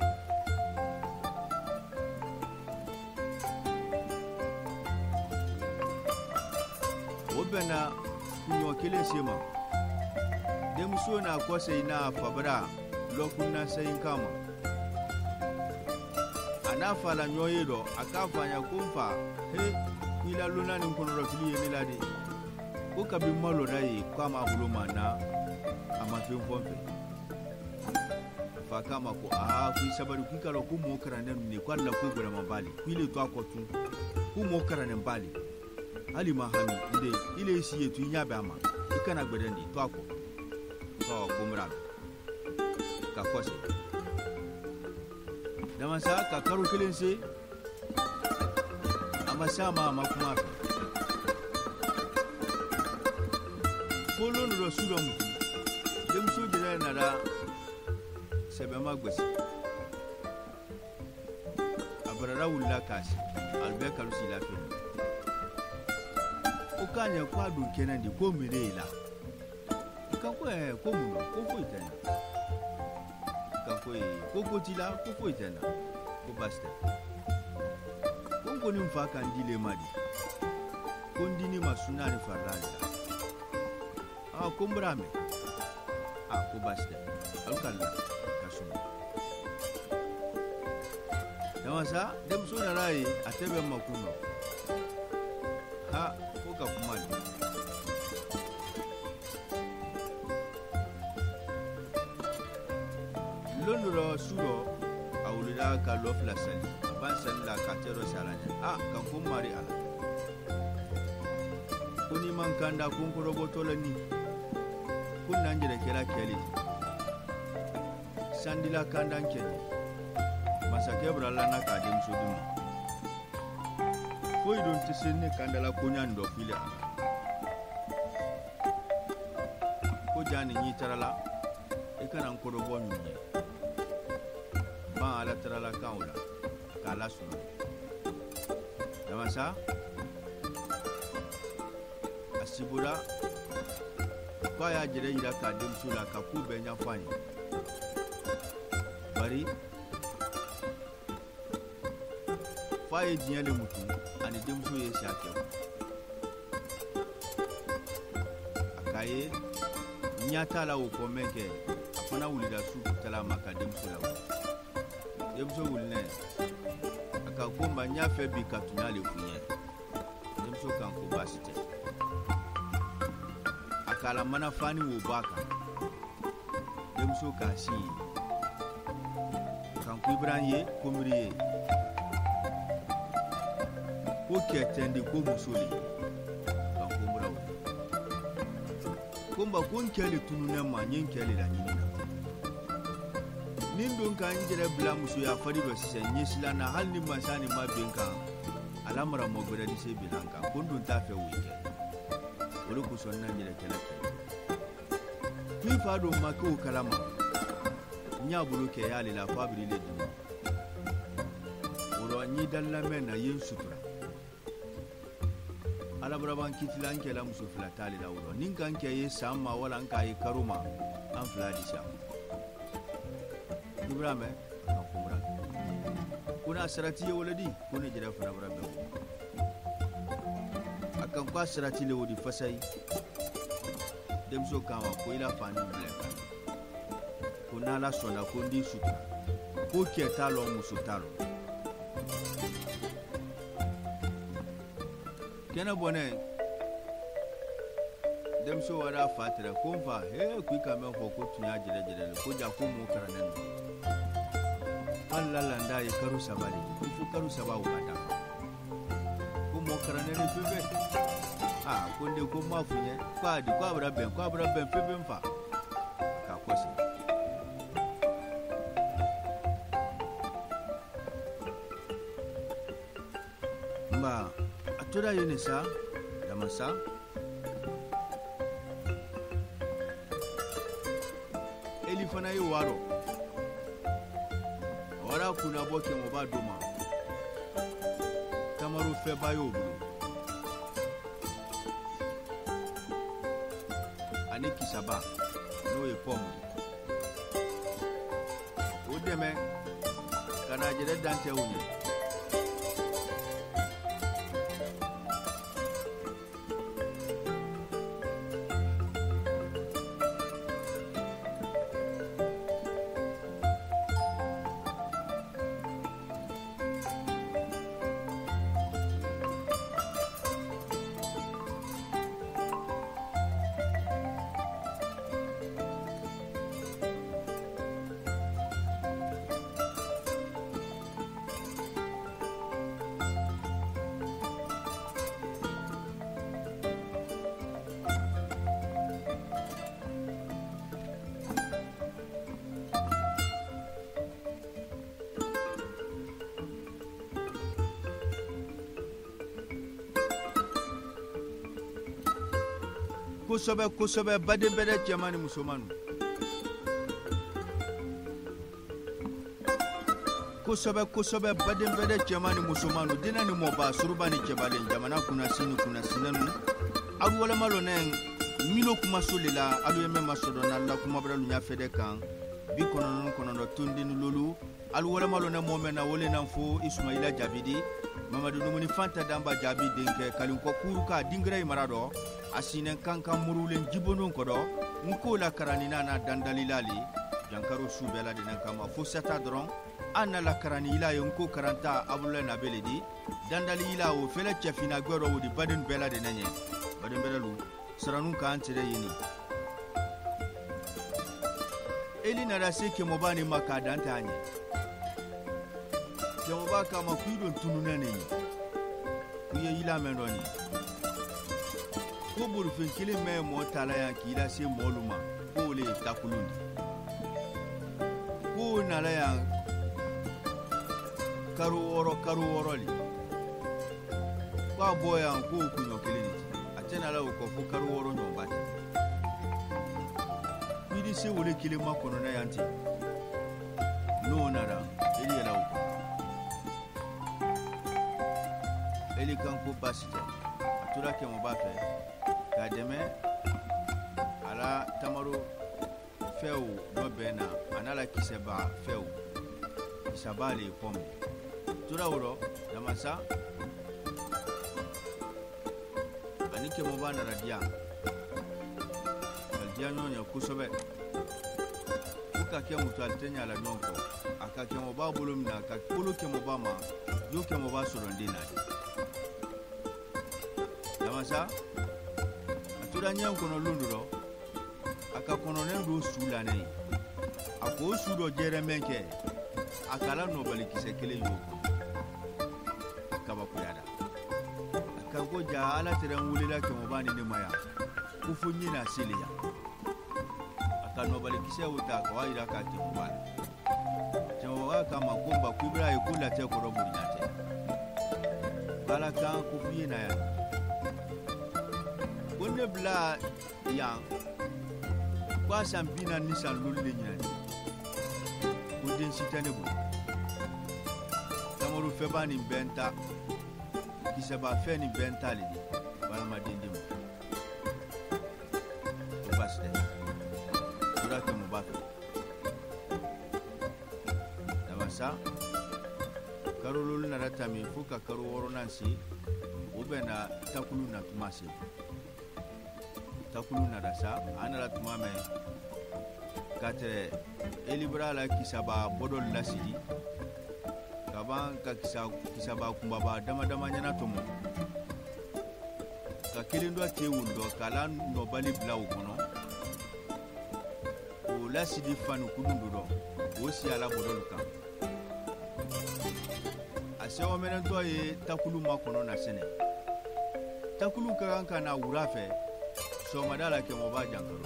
o bɛnna kunɲɔ kelen se ma denmuso n'a kɔsegi n'a fabara lɔkunna seyin kama a n'a fa la ɲɔgɔn ye dɔ a k'a fa ɲa ko n fa he k'i la lonna nin kɔnɔrɔfili ye ne la de ko kabi n ma lɔda ye k'a m'a bolo ma na a ma fɛn fɔ n fɛ a fa k'a ma ko aa k'i sabari k'i k'a dɔn ko mɔɔ karannen ninnu de ko hali la ko gwɛlɛma b'ale k'i le to a kɔ tun ko mɔɔ karannen b'ale hali ma hami n den i le si ye tu i ɲa bɛ a ma i kana gwɛdɛn de to a kɔ ɔ ko n bɛna mɛn ka kɔsɛ damasa ka karo kelen se a ma se a ma a ma kuma a fɛ ko lon dɔ su dɔ mutu denmuso jɛrɛ nana sɛbɛnma gosi a barara wulila k'a si ali bɛ kalusi lafiya ko k'a ɲɛ ko a don kɛnɛ de ko mele ye la i kan ko ɛɛ ko mun don ko foyi tɛ n na kan ko ee ko ko t'i la ko foyi tɛ n na ko baasi tɛ ko n kɔni n fa kan dile ma di ko n dini ma suna ni farila de la aa ko n bɛna mɛn aa ko baasi tɛ alu ka la ka suma damasa denmuso nana ye a tɛ bɛ makun nɔ ha ko ka kuma de lon dɔ su dɔ a wulila ya ka lof la sali ban sali la ka tero sala ah kan ko mari ala kuni man kanda kun ko robotola ni kun nan jira kela kele sandila kandan kele masake brala na ka dem so dum ko idon tisini kandala kunya ndo fili ala ko jani ni tarala e kana ko robo nyunye ba ala tarala kaula kala sunu damasa asibura kwa ya jere ira ka dem sula ka ku be nya fani bari faye diele mutu ani dem so ye shake akaye nyata la ko menke afana wulida su tala maka dem sula dem so wulne aka komba nya fe bi katunale kunye dem so kan ko basite akala mana fani wo baka dem so ka si kan ku ibranye komriye ko ketende ko musoli kan ko murawo komba kon kele tununa ma nyen kele la nyina nin don kan jere bla muso ya fari ba senye sila na hal ni masani ma benka alamara mo gora di se bilanka kon don ta fe wike wolo ko sonna jere kala tu fa do ma ko kalama nya bulu ke yali la fabri le dum wolo ni dalla mena yen sutura ala braban kitlan ke la muso fila tali la wolo nin kan ke ye samma wala an kai karuma an fila di sa ibrahim kan kumra kuna sarati ye woladi kuna jira fana brabe akan kwa sarati le wodi fasai dem so kan wa ko ila fani bleka kuna la sona ko ndi suta ko ke talo muso talo kena bone dem so wada fatira ko fa he ku ka men ko ko tunya jire jire ko ja ko mo karanen Allah landa ya karu sabali ku karu sabawu kata ko mo karanen febe ah ko nde ko ma funye kwa di kwa bra ben kwa bra ben febe mfa ka kosi mba atoda yunesa damasa elifana yi waro wara kuna boke mo ba doma tamaru fe bayo bulu ani kisaba no e pom o deme kana jere dante wuni kosobe kosobe baden bede jamani musomanu kosobe kosobe baden bede jamani musomanu dinani moba surubani kebalen jamana kuna sini kuna sinanu alu wala malonen milo kuma solela alu yeme masodona la kuma bralu nya fede kan bi kononon konono tundin lolu alu wala malonen momena wole nanfo Ismaila Jabidi Mamadou Numuni Fanta Damba Jabi denke kalinko kuruka dingre marado asinen kankan murulen jibonon kodo nko la karanina na dandalilali jankaro subela de kama fosata dron anna la karanila yonko karanta abula na beledi dandalila o fele chefina goro wodi baden bela de nanye baden belalu saranun ka antere yini eli na rase ke mobani makadanta anye kemo ba kama kuidon tununa ne kuye ila mendoni ko burfin kile me mo tala ya kila se moluma ko le takulundi ko nala ya karu woro karu woro li kwa boya ko kunyo kile ni atena la ko fu karu woro no bata kwidi se wole kile makono na yanti no nara eli ya lawo eli kanko basite atura ke mo ba fe ka deme ala tamaro feu do bena anala kiseba feu isabali pom tura woro namasa anike mo bana radia aldia nyonya kusobe uka ke mutal tenya la nyonko aka ke mo ba bulum na ka kulu ke mo ba ma yo ke mo ba sorondina namasa atura nyanko no lunduro aka kono ne do sulane ako sudo jere menke akala no bali kisekele yo akaba kuyada akago ja ala teran wulila ke mo bani ne maya kufunyi na silia aka no bali kise wuta ko waira ka ti mbala jawa kama kumba kubra ikula te ko robo nyate bala kan kufunyi na ya wonne bla ya kwa sambina nisan lulle nyani udin sitane bu tamaru febani benta kisaba feni benta li bala madindim basde durake mo bafe damasa karolul na ratami fuka karo woronansi ubena takulu na tumase takulu na dasa anala tumame kate elibra la kisaba bodol lasidi kaban ka kisa kisaba kumbaba dama dama nyana tomo ka kilindo te wundo kala no bali blaw kono o lasidi fanu kudundudo o si ala bodol kan asewo menen to ye takulu makono na sene takulu kan kana wurafe so madala ke mo ba jankaro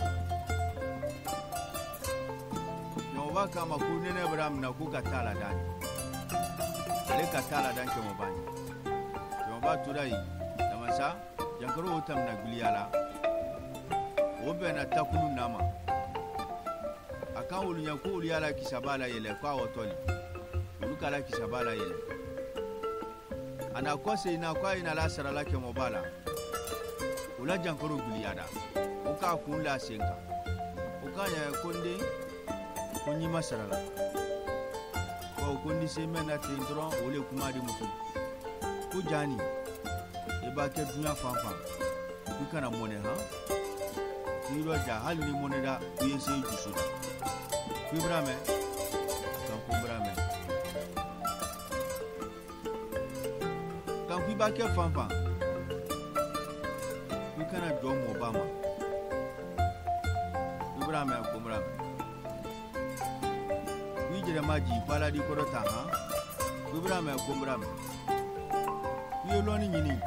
no ba kama ku ne Abraham na ku katala dan ale katala dan ke mo ba ni no ba turai tamasa jankaro utam na guliyala o be na takulu nama aka ulu nyanku uliyala kisabala yele kwa otoli ulukala kisabala yele ana kose ina kwa ina la sarala ke mo bala ula jankoro guliyada uka kunla senka uka ya konde kunyi masarala ko kondi semena tendron ole kumadi mutu ku jani e ba ke dunya fanfa ku kana mone ha tiro ja hal ni mone da ku yese jusuda ku ibrame kan ku ibrame kan ku ba ke fanfa kana dom Obama Ibrahim kumra wijere maji pala di korota ha Ibrahim kumra yeloni nyini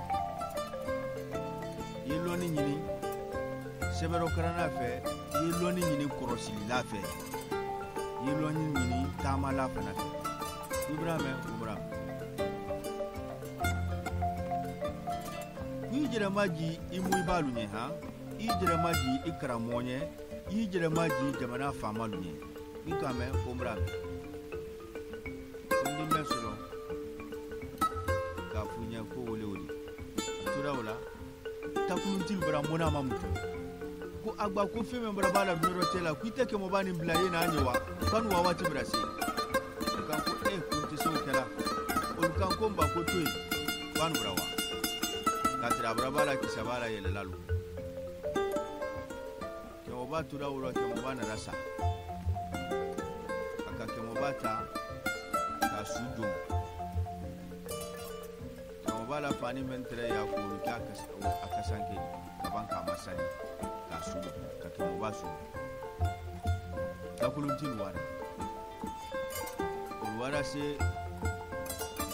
yeloni nyini sebero karana fe yeloni nyini korosili la fe yeloni nyini tama la fe na fe Ibrahim kumra ijira maji imu ibalu nye ha ijira maji ikra monye ijira maji jamana famalu nye ikame umra kundi mesuro kafunya ko wole wole turawla takuntil bra mona mamutu ko agba ko feme bra bala biro tela ku iteke mo bani blaye na anyewa kan wa wati brasi kan ko e kunti so kala on kan ko mba ko toy ban brawa katira brabala kisabala yele lalu ke oba tura uro ke oba na rasa aka ke oba ta ka sujo ke oba la fani mentre ya ko ka aka sanke kaban ka masani ka sujo ka ke oba su ka kuluntin wara wara se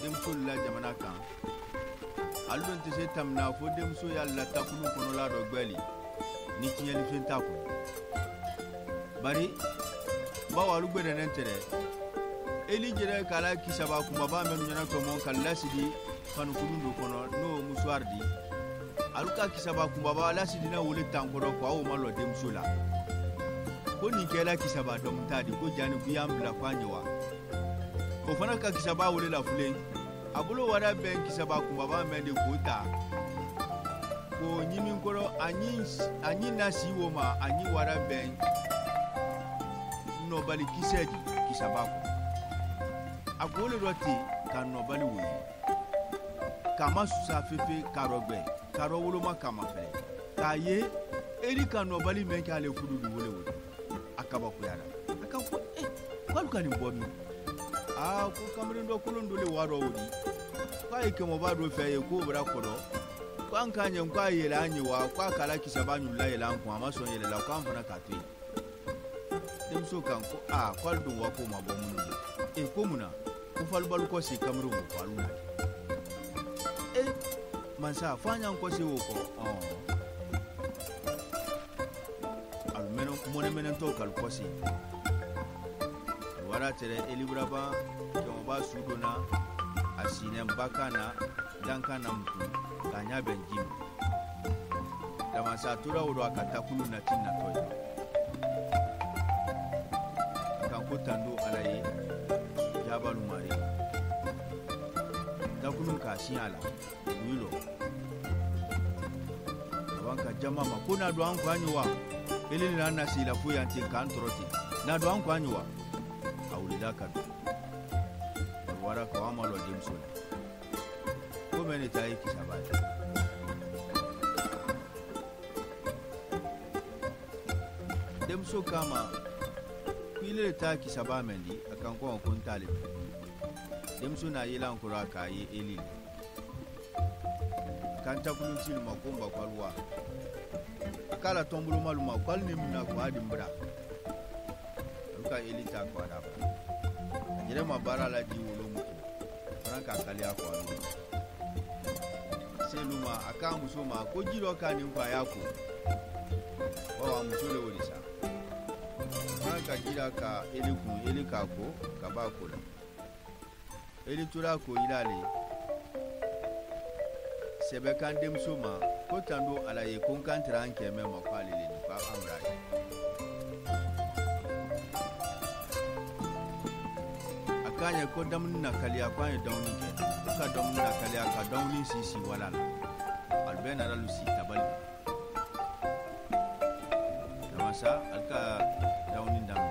denmuso la jamana kan alu don tɛ se tamina fo denmuso y'a la takulu kɔnɔla dɔ gwɛli ni tiɲɛlifɛn t'a kun bari bawo alu gwɛdɛnɛn tɛ dɛ eli jɛrɛ k'a la kisaba kumaba minnu ɲɛna tɔmɔ ka lasidi fanukurun do kɔnɔ n'o musuwari di alu ka kisaba kumaba lasidi na wele tan kɔrɔ ko aw ma lɔ denmuso la ko nin kɛla kisaba dɔn t'a di ko jani ko y'an bila ko an ye wa o fana ka kisaba wele la fulen a bolo wara bɛn kisaba kumaba mɛn de k'o ta ko ɲimi kɔrɔ a ɲi nasi wo ma a ɲi wara bɛn nɔbali kisɛ di kisaba kɔ a ko le dɔ ten ka nɔbali wele k'a ma susa fefe karɔ gbɛ karɔ woloma kama fɛ k'a ye eli ka nɔbali mɛn k'ale fudu du wele wele a kabakuyara a kan ko eh k'alu ka nin bɔ min aa ko kamalen dɔ kolon dɔ le wa dɔ wuli k'a ye kɛmɛba dɔ fɛ ye k'o bɛra kɔrɔ ko an k'a ɲɛ k'a yɛlɛ an ye wa k'a k'a la kisaba ɲulula yɛlɛ an kun a ma sɔn yɛlɛla k'an fana k'a to yen denmuso kan ko aa k'ale dun wa k'o ma bɔ minnu ye e ko mun na ko falibalu kɔ se kamalen wo ko alu na e mansa fo an y'an kɔ se o kɔ ɔn alu mɛnɛ mɔnɛmɛnɛtɔ k'alu kɔ se wara tere elibraba kɛmɛba su donna a sinɛnba kan na dankan na mutu k'a ɲa bɛn ji ma damasa tora o don a ka takulu nati natɔ ye a kan ko tando ala ye jabalu mare takulu k'a sin a la u yi lɔ laban ka jama ma ko n'a don an ko an ye wa ele ni an na se la foyi an ten k'an tɔrɔ ten n'a don an ko an ye wa a wulila ka don o wara ko an ma lɔ denmuso la ko mɛ ne ta ye kisaba ye denmuso k'a ma ko ile de taa kisaba mɛn di a kan kɔn ko n t'ale fɛ denmuso n'a yelan kɔrɔ a k'a ye eli le kan takulu ci lu ma ko n ba k'alu wa a k'a la tɔnbolo lu ma k'alu ni mina ko a di n bira ka eli ta ko ada ba jere ma bara la di wolo mutu fana ka kali ako alu seluma aka muso ma ko jiro ka ni kwa yako wa muso le wolisa fana ka jira ka eli kun eli ka ko ka ba ko la eli tura ko ilale sebe kan dem soma ko tando ala ye kon kan tran ke me ma ko ale le ko amra kanya ko damun na kaliya kwanya dawni ke ka damun na kaliya ka dawni sisi wala albena ralu si tabal namasa alka dawni dam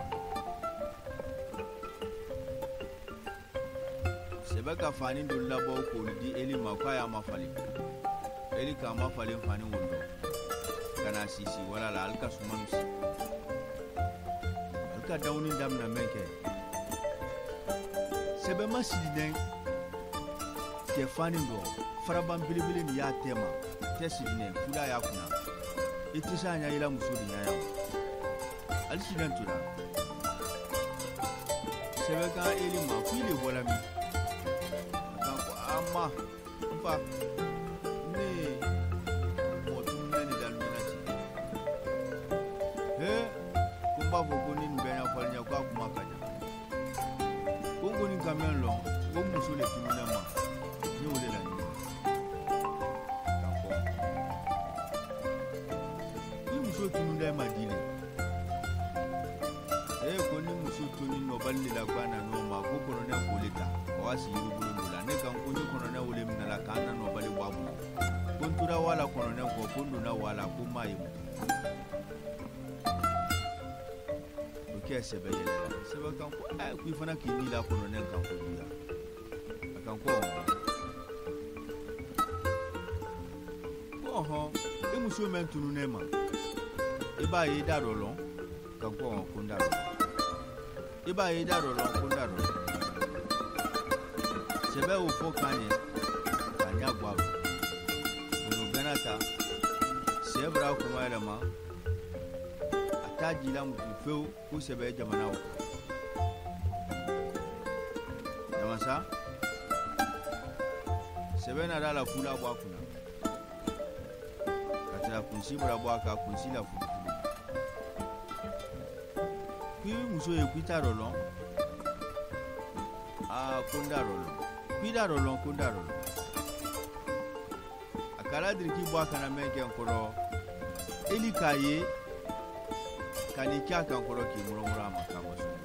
sebaka fani do labo ko di eli makaya mafali eli ka mafali fani wondo kana sisi wala alka sumanusi alka dawni dam na menke sebe masidinen ke fani do faraban bilibili ni ya tema tesidinen fuda ya kuna itisa nya ila musudi nya ya alisidan tura sebe ka eli ma kuile bola mi ka ko amma fa ne motum ne ni dalminati he kumba bogo ni mbenya falnya kwa kumakanya bongo ni kamen lo bo muso le tunu na ma ni ole la ni kanko ni muso tunu na ma dile e ko ni muso tunu no balle la kwana no ma ko kono na boleta o wasi yiru bulu la ne kan ko ni kono na ole mina la kana no balle wabu kontura wala kono na ko kondo na wala ko mai ke sebe yele sebe kan ko ay ku fana ki ni la kono nen kan ko dia kan ko ko ho e muso men tunu ne ma e ba yi da ro lon kan ko ko nda ro e ba yi da ro lon ko nda ro sebe o fo kanye kanya gwa no benata sebra ko ma ma taji la mfeu ku sebe jamana ko jamasa sɛbɛ na da la fula bɔ a kunna ka tila kunsi bɔra bɔ a ka kunsi la fulufulu kui muso ye kui t'a dɔ lɔn aa ko n t'a dɔ lɔn kui t'a dɔ lɔn ko n t'a dɔ lɔn a kala diriki bɔ a kana mɛn kɛ n kɔrɔ eli k'a ye ka n'i kɛ a kan kɔrɔ k'i murɔmurɔ a ma k'a ma sɔn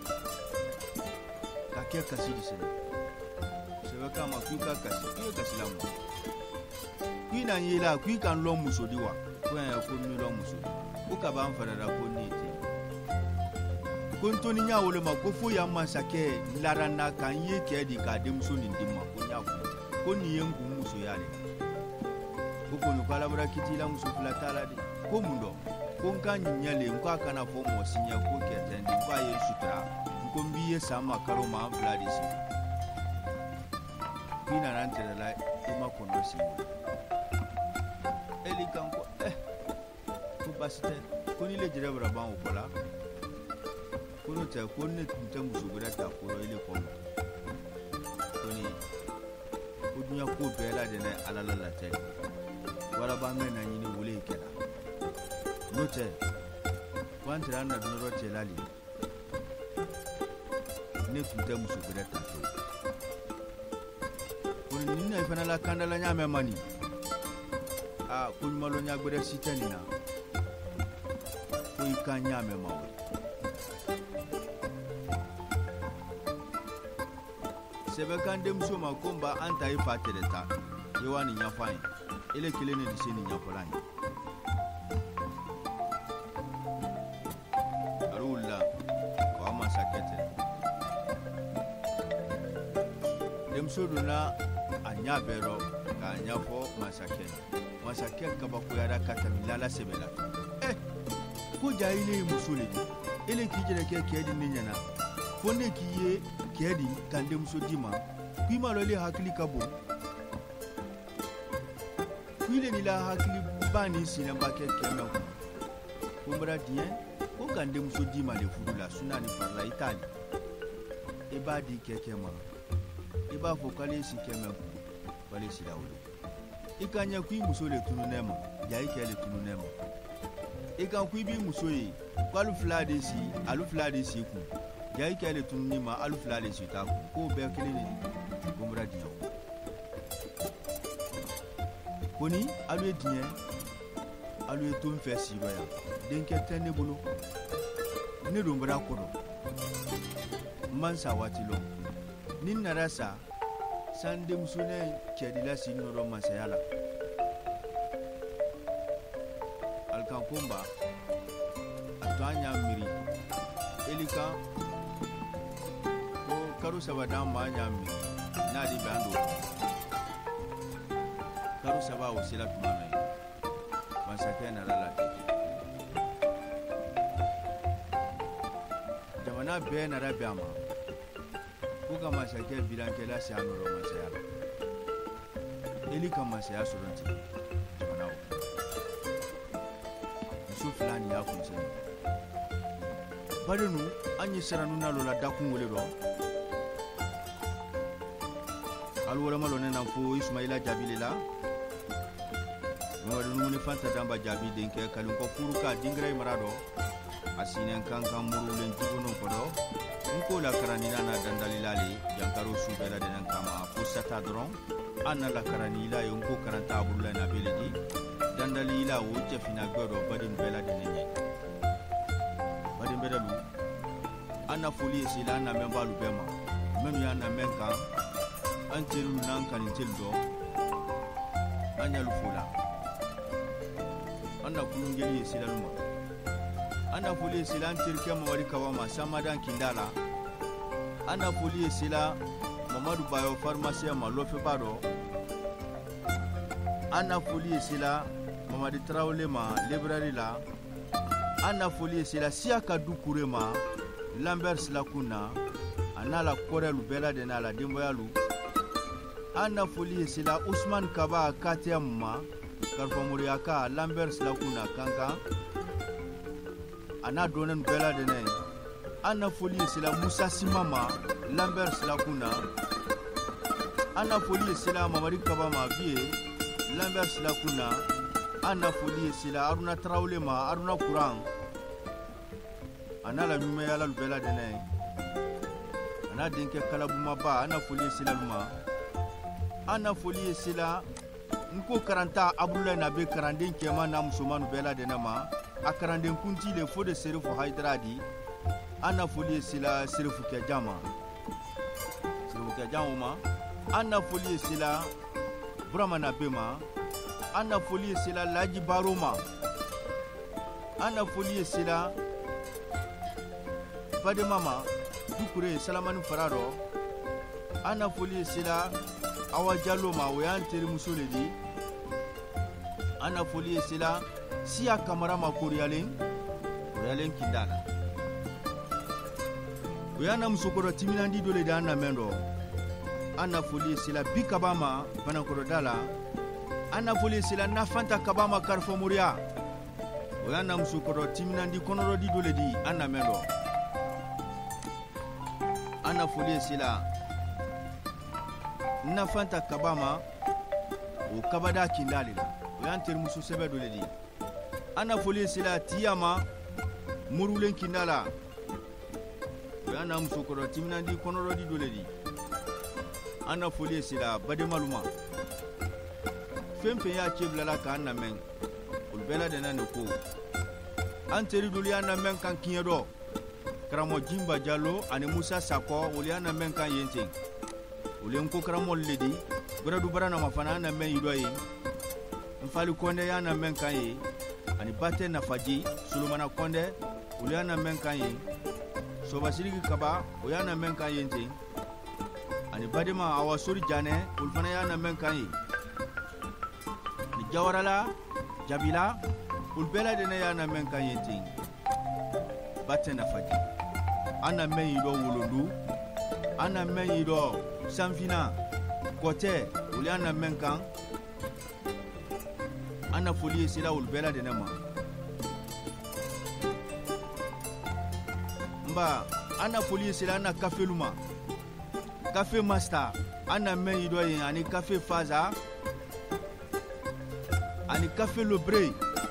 ka kɛ kasi di sɛnɛ sɛbɛ k'a ma k'i ka kasi k'i ye kasi la mɔ k'i na ye la k'i kan lɔn muso di wa ko yan ko mi lɔn muso di ko ka b'an fana la ko ne tɛ ko n toni y'a wele ma ko fo yan masakɛ laranna ka n ye kɛ di k'a denmuso nin di ma ko n y'a fɔ ko nin ye n kun musoya de ko kɔni ko alabara kiti la muso fila t'a la de ko mun dɔ ko n ka ɲiɲɛlen n ko a kana fɔ mɔgɔ si ɲɛ ko kɛ tɛ n ko a ye sutura n ko n b'i ye san ma kalo ma an fila de sigi k'i nana n tɛrɛla i ma kɔnɔ sigi eli kan ko eh ko basi tɛ ko ni le jɛrɛ bara ban o kɔ la ko n'o tɛ ko ne tun tɛ muso wɛrɛ ta kɔrɔ ele kɔnɔ ko ni ko dunuya ko bɛɛ lajɛlen ala la latɛ walaba mɛ na ɲini wele kɛra n'o tɛ ko an tɛra an na dunɔrɔ cɛla le ne tun tɛ muso wɛrɛ ta to ko ni na fana la kandala ɲamɛ mani a ko ɲumalɔnya gbɛrɛ si tɛ nin na ko i kan ɲamɛ ma o sɛbɛ kan denmuso ma ko n ba an ta i fa tɛrɛ ta ye wa nin ɲafan ye ele kelen ne di se nin ɲafɔlan ye ari wulila k'aw masakɛ tɛ denmuso donna a ɲa bɛɛ rɔ k'a ɲafɔ masakɛ masakɛ kabakoyara ka tɛmɛ lala sɛbɛ la eh ko ja ile ye muso le di ele k'i jɛrɛ kɛ kɛ di ne ɲɛna ko ne k'i ye kɛ di ka n denmuso di ma k'i ma lɔ ele hakili ka bon k'i le ni la hakili ba ni sinɛba kɛ kɛmɛ kun ko n bara diɲɛ ko ka n denmuso di ma le furu la suna ni farila i t'a li i b'a di kɛ kɛ ma i b'a fɔ k'ale si kɛmɛ kun k'ale si la wolo i ka ɲɛ k'i muso le tunu ne ma ja i kɛ le tunu ne ma i kan k'i b'i muso ye k'alu fila de si alu fila de si kun ja i kɛ le tunu ni ma alu fila de si t'a kun k'o bɛɛ kelen de ko n bara diɲɛ ko ni alu ye diɲɛ alu ye to n fɛ sirɔ yan denkɛ tɛ ne bolo ne don bara kɔrɔ n man sa waati lɔ ni n nana sa san denmuso ne cɛdila si nɔrɔ masaya la alikan ko n ba a to an y'a miiri eli kan ko karo saba d'an ma an y'a miiri n'ale bɛ an don karo saba o sera tuma min masakɛ nana lajɛ jamana bɛɛ nana bɛn a ma ko ka masakɛ bilankɛla si a nɔrɔ masaya la eli ka masaya sɔrɔ ten jamana o muso fila nin y'a kunsɛni badenu an ye siranu na lɔ la dakun wele dɔ alu wɔlɔma lɔ ne na fo isumayila jaabi le la mamadu numuni fanta damba jaabi denkɛ kalinkɔ kuru ka dingirɛ mara dɔ a sinɛn kan kan murulen jugunin kɔdɔ n ko la karanila na dandalila le jankaro su bɛɛ lajɛlen kama fo sata dɔrɔn an na la karanila ye n ko karanta aburula na bele di dandalila o cɛfina gwɛ dɔ baden bɛɛ lajɛlen ɲɛ baden bɛɛ dalu an na foli ye sela an na mɛn b'alu bɛɛ ma minnu y'an na mɛn kan an teriw n'an kani teli dɔ an y'alu fo la an na kulungeli ye selalu ma an na foli ye sela an terikɛ mamadi kawa ma samadan kinda la an na foli ye sela mamadu bayo farmasiya ma lɔfɛba dɔ an na foli ye sela mamadi tarawele ma librari la an na foli ye sela siyaka dukure ma lambert silakun na a n'a la kɔrɛlu bɛɛ lajɛlen a la denbayalu an na foli ye sela usman kaba katiya ma karifamuriyaka lambert silakun na kankan a n'a dɔnnɛnu bɛɛ lajɛlen an na foli ye sela musa sima ma lambert silakun na ana foli sila mamadi kaba ma vie lambert sila kuna ana foli sila aruna traule ma aruna kuran ana la nyume yala lubela dene ana denke kalabuma ba ana foli sila luma ana foli sila nko karanta abdullah na be karanden kema na musomanu bela dene ma a karanden kunti le fo de serifu haidradi ana foli sila serifu ke jama serifu ke jama ana foli sila burama na bema ana foli sila laji baroma ana foli sila bade mama dukure salamani fararo ana foli sila awa jallo ma wayan teri musoledi ana foli sila siya kamara ma koryalen koryalen kindala wayana musokoro timinandi dole da ana mendo ana foli sila bikabama banakoro dala ana foli sila nafanta kabama karfo muria wayana musokoro timinandi konoro di dole di ana mendo ana foli sila nafanta kabama o kabada kindali wayan ter musu sebe dole di ana foli sila tiyama murulen kindala wayana musokoro timinandi konoro di dole di ana foli sila bade maluma fempe ya keblala ka na men ulbela de nan ko anteri dulia na men kan kinyedo kramo jimba jallo ani musa sako uliana men kan yente ulen ko kramo ledi buradu barana mafana na men yidoyi mfali konde ya na men kan yi ani bate na faji sulumana konde uliana men kan yi so basirigi kaba uyana men kan yente ani badima awa sori jane ulfana yana men kan yi ni jawarala jabila ulbela de ne yana men kan yenti batte na faji ana men yido wolondu ana men yido sanfina kote uliana men kan ana foli sila ulbela de ne ma mba ana foli sila na kafeluma Café Master, ana men yidoyen ani café Faza, ani café Le Bré.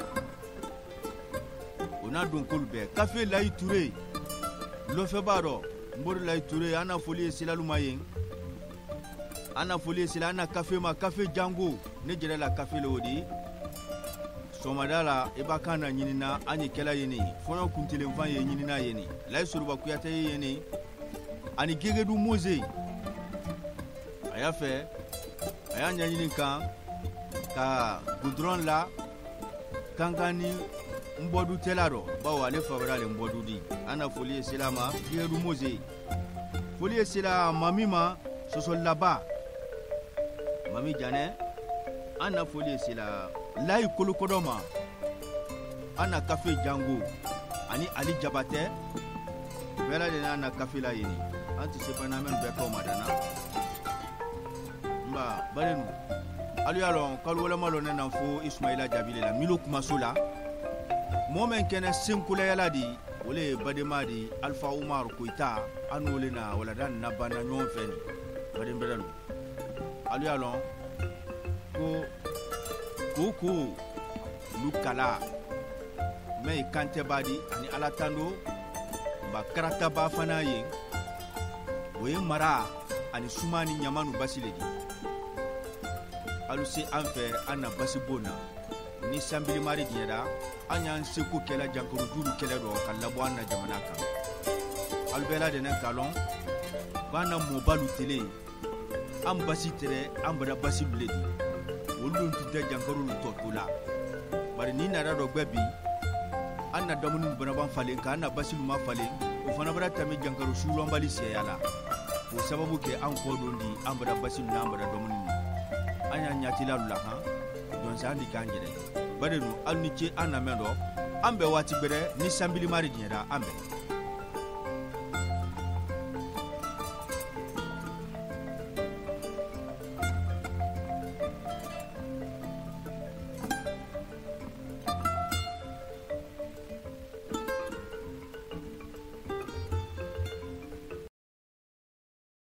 On a donc kolbe, café Laï Touré, Lofebaro, Mbor Laï Touré, ana foli sila lumayen. Ana foli sila ana café ma café Django, ne jere la café le odi. Somadala ebakana nyinina ani kela yeni, fono kuntile mvan ye nyinina yeni. Laï Suruba kuyate yeni, ani gegedu moze. Aya fait aya nyanyini kan ka goudron la kankani mbodu telaro bawo ale favorable mbodu di ana foli selama geru moze foli sela mamima soso laba mami jane ana foli sela lai kolokodoma ana café Django ani ali jabate bela de ana café la yini anti sepana men be ko madana ba barenu alu yalon kalwala malone nan fo Ismaila Jabile la milo kuma sola momen kene sinkula yala di wole badema di Alpha Umar Koita anole na wala dan na bana nyon feni badem bedanu alu yalon ko koko lukala me kante badi ani alatando ba karata ba fana yin woye mara ani sumani nyamanu basiledi alusi anfe ana basibona ni sambili mari dieda anya nseku kela jankuru duru kela do kala na jamana kan albela de nan kalon bana mobalu tele am basitere am bada basibledi wolun tudde jankuru lu totula bari ni na do gbebi anna damunu bana ban falen ka anna basilu ma falen o fana bara tami jankuru sulon bali seyala o sababu ke an ko dondi am bada basilu na am bada damunu anya nyatila lula ha don sandi kanjere badenu alni che anamendo ambe wati bere ni sambili mari diera ambe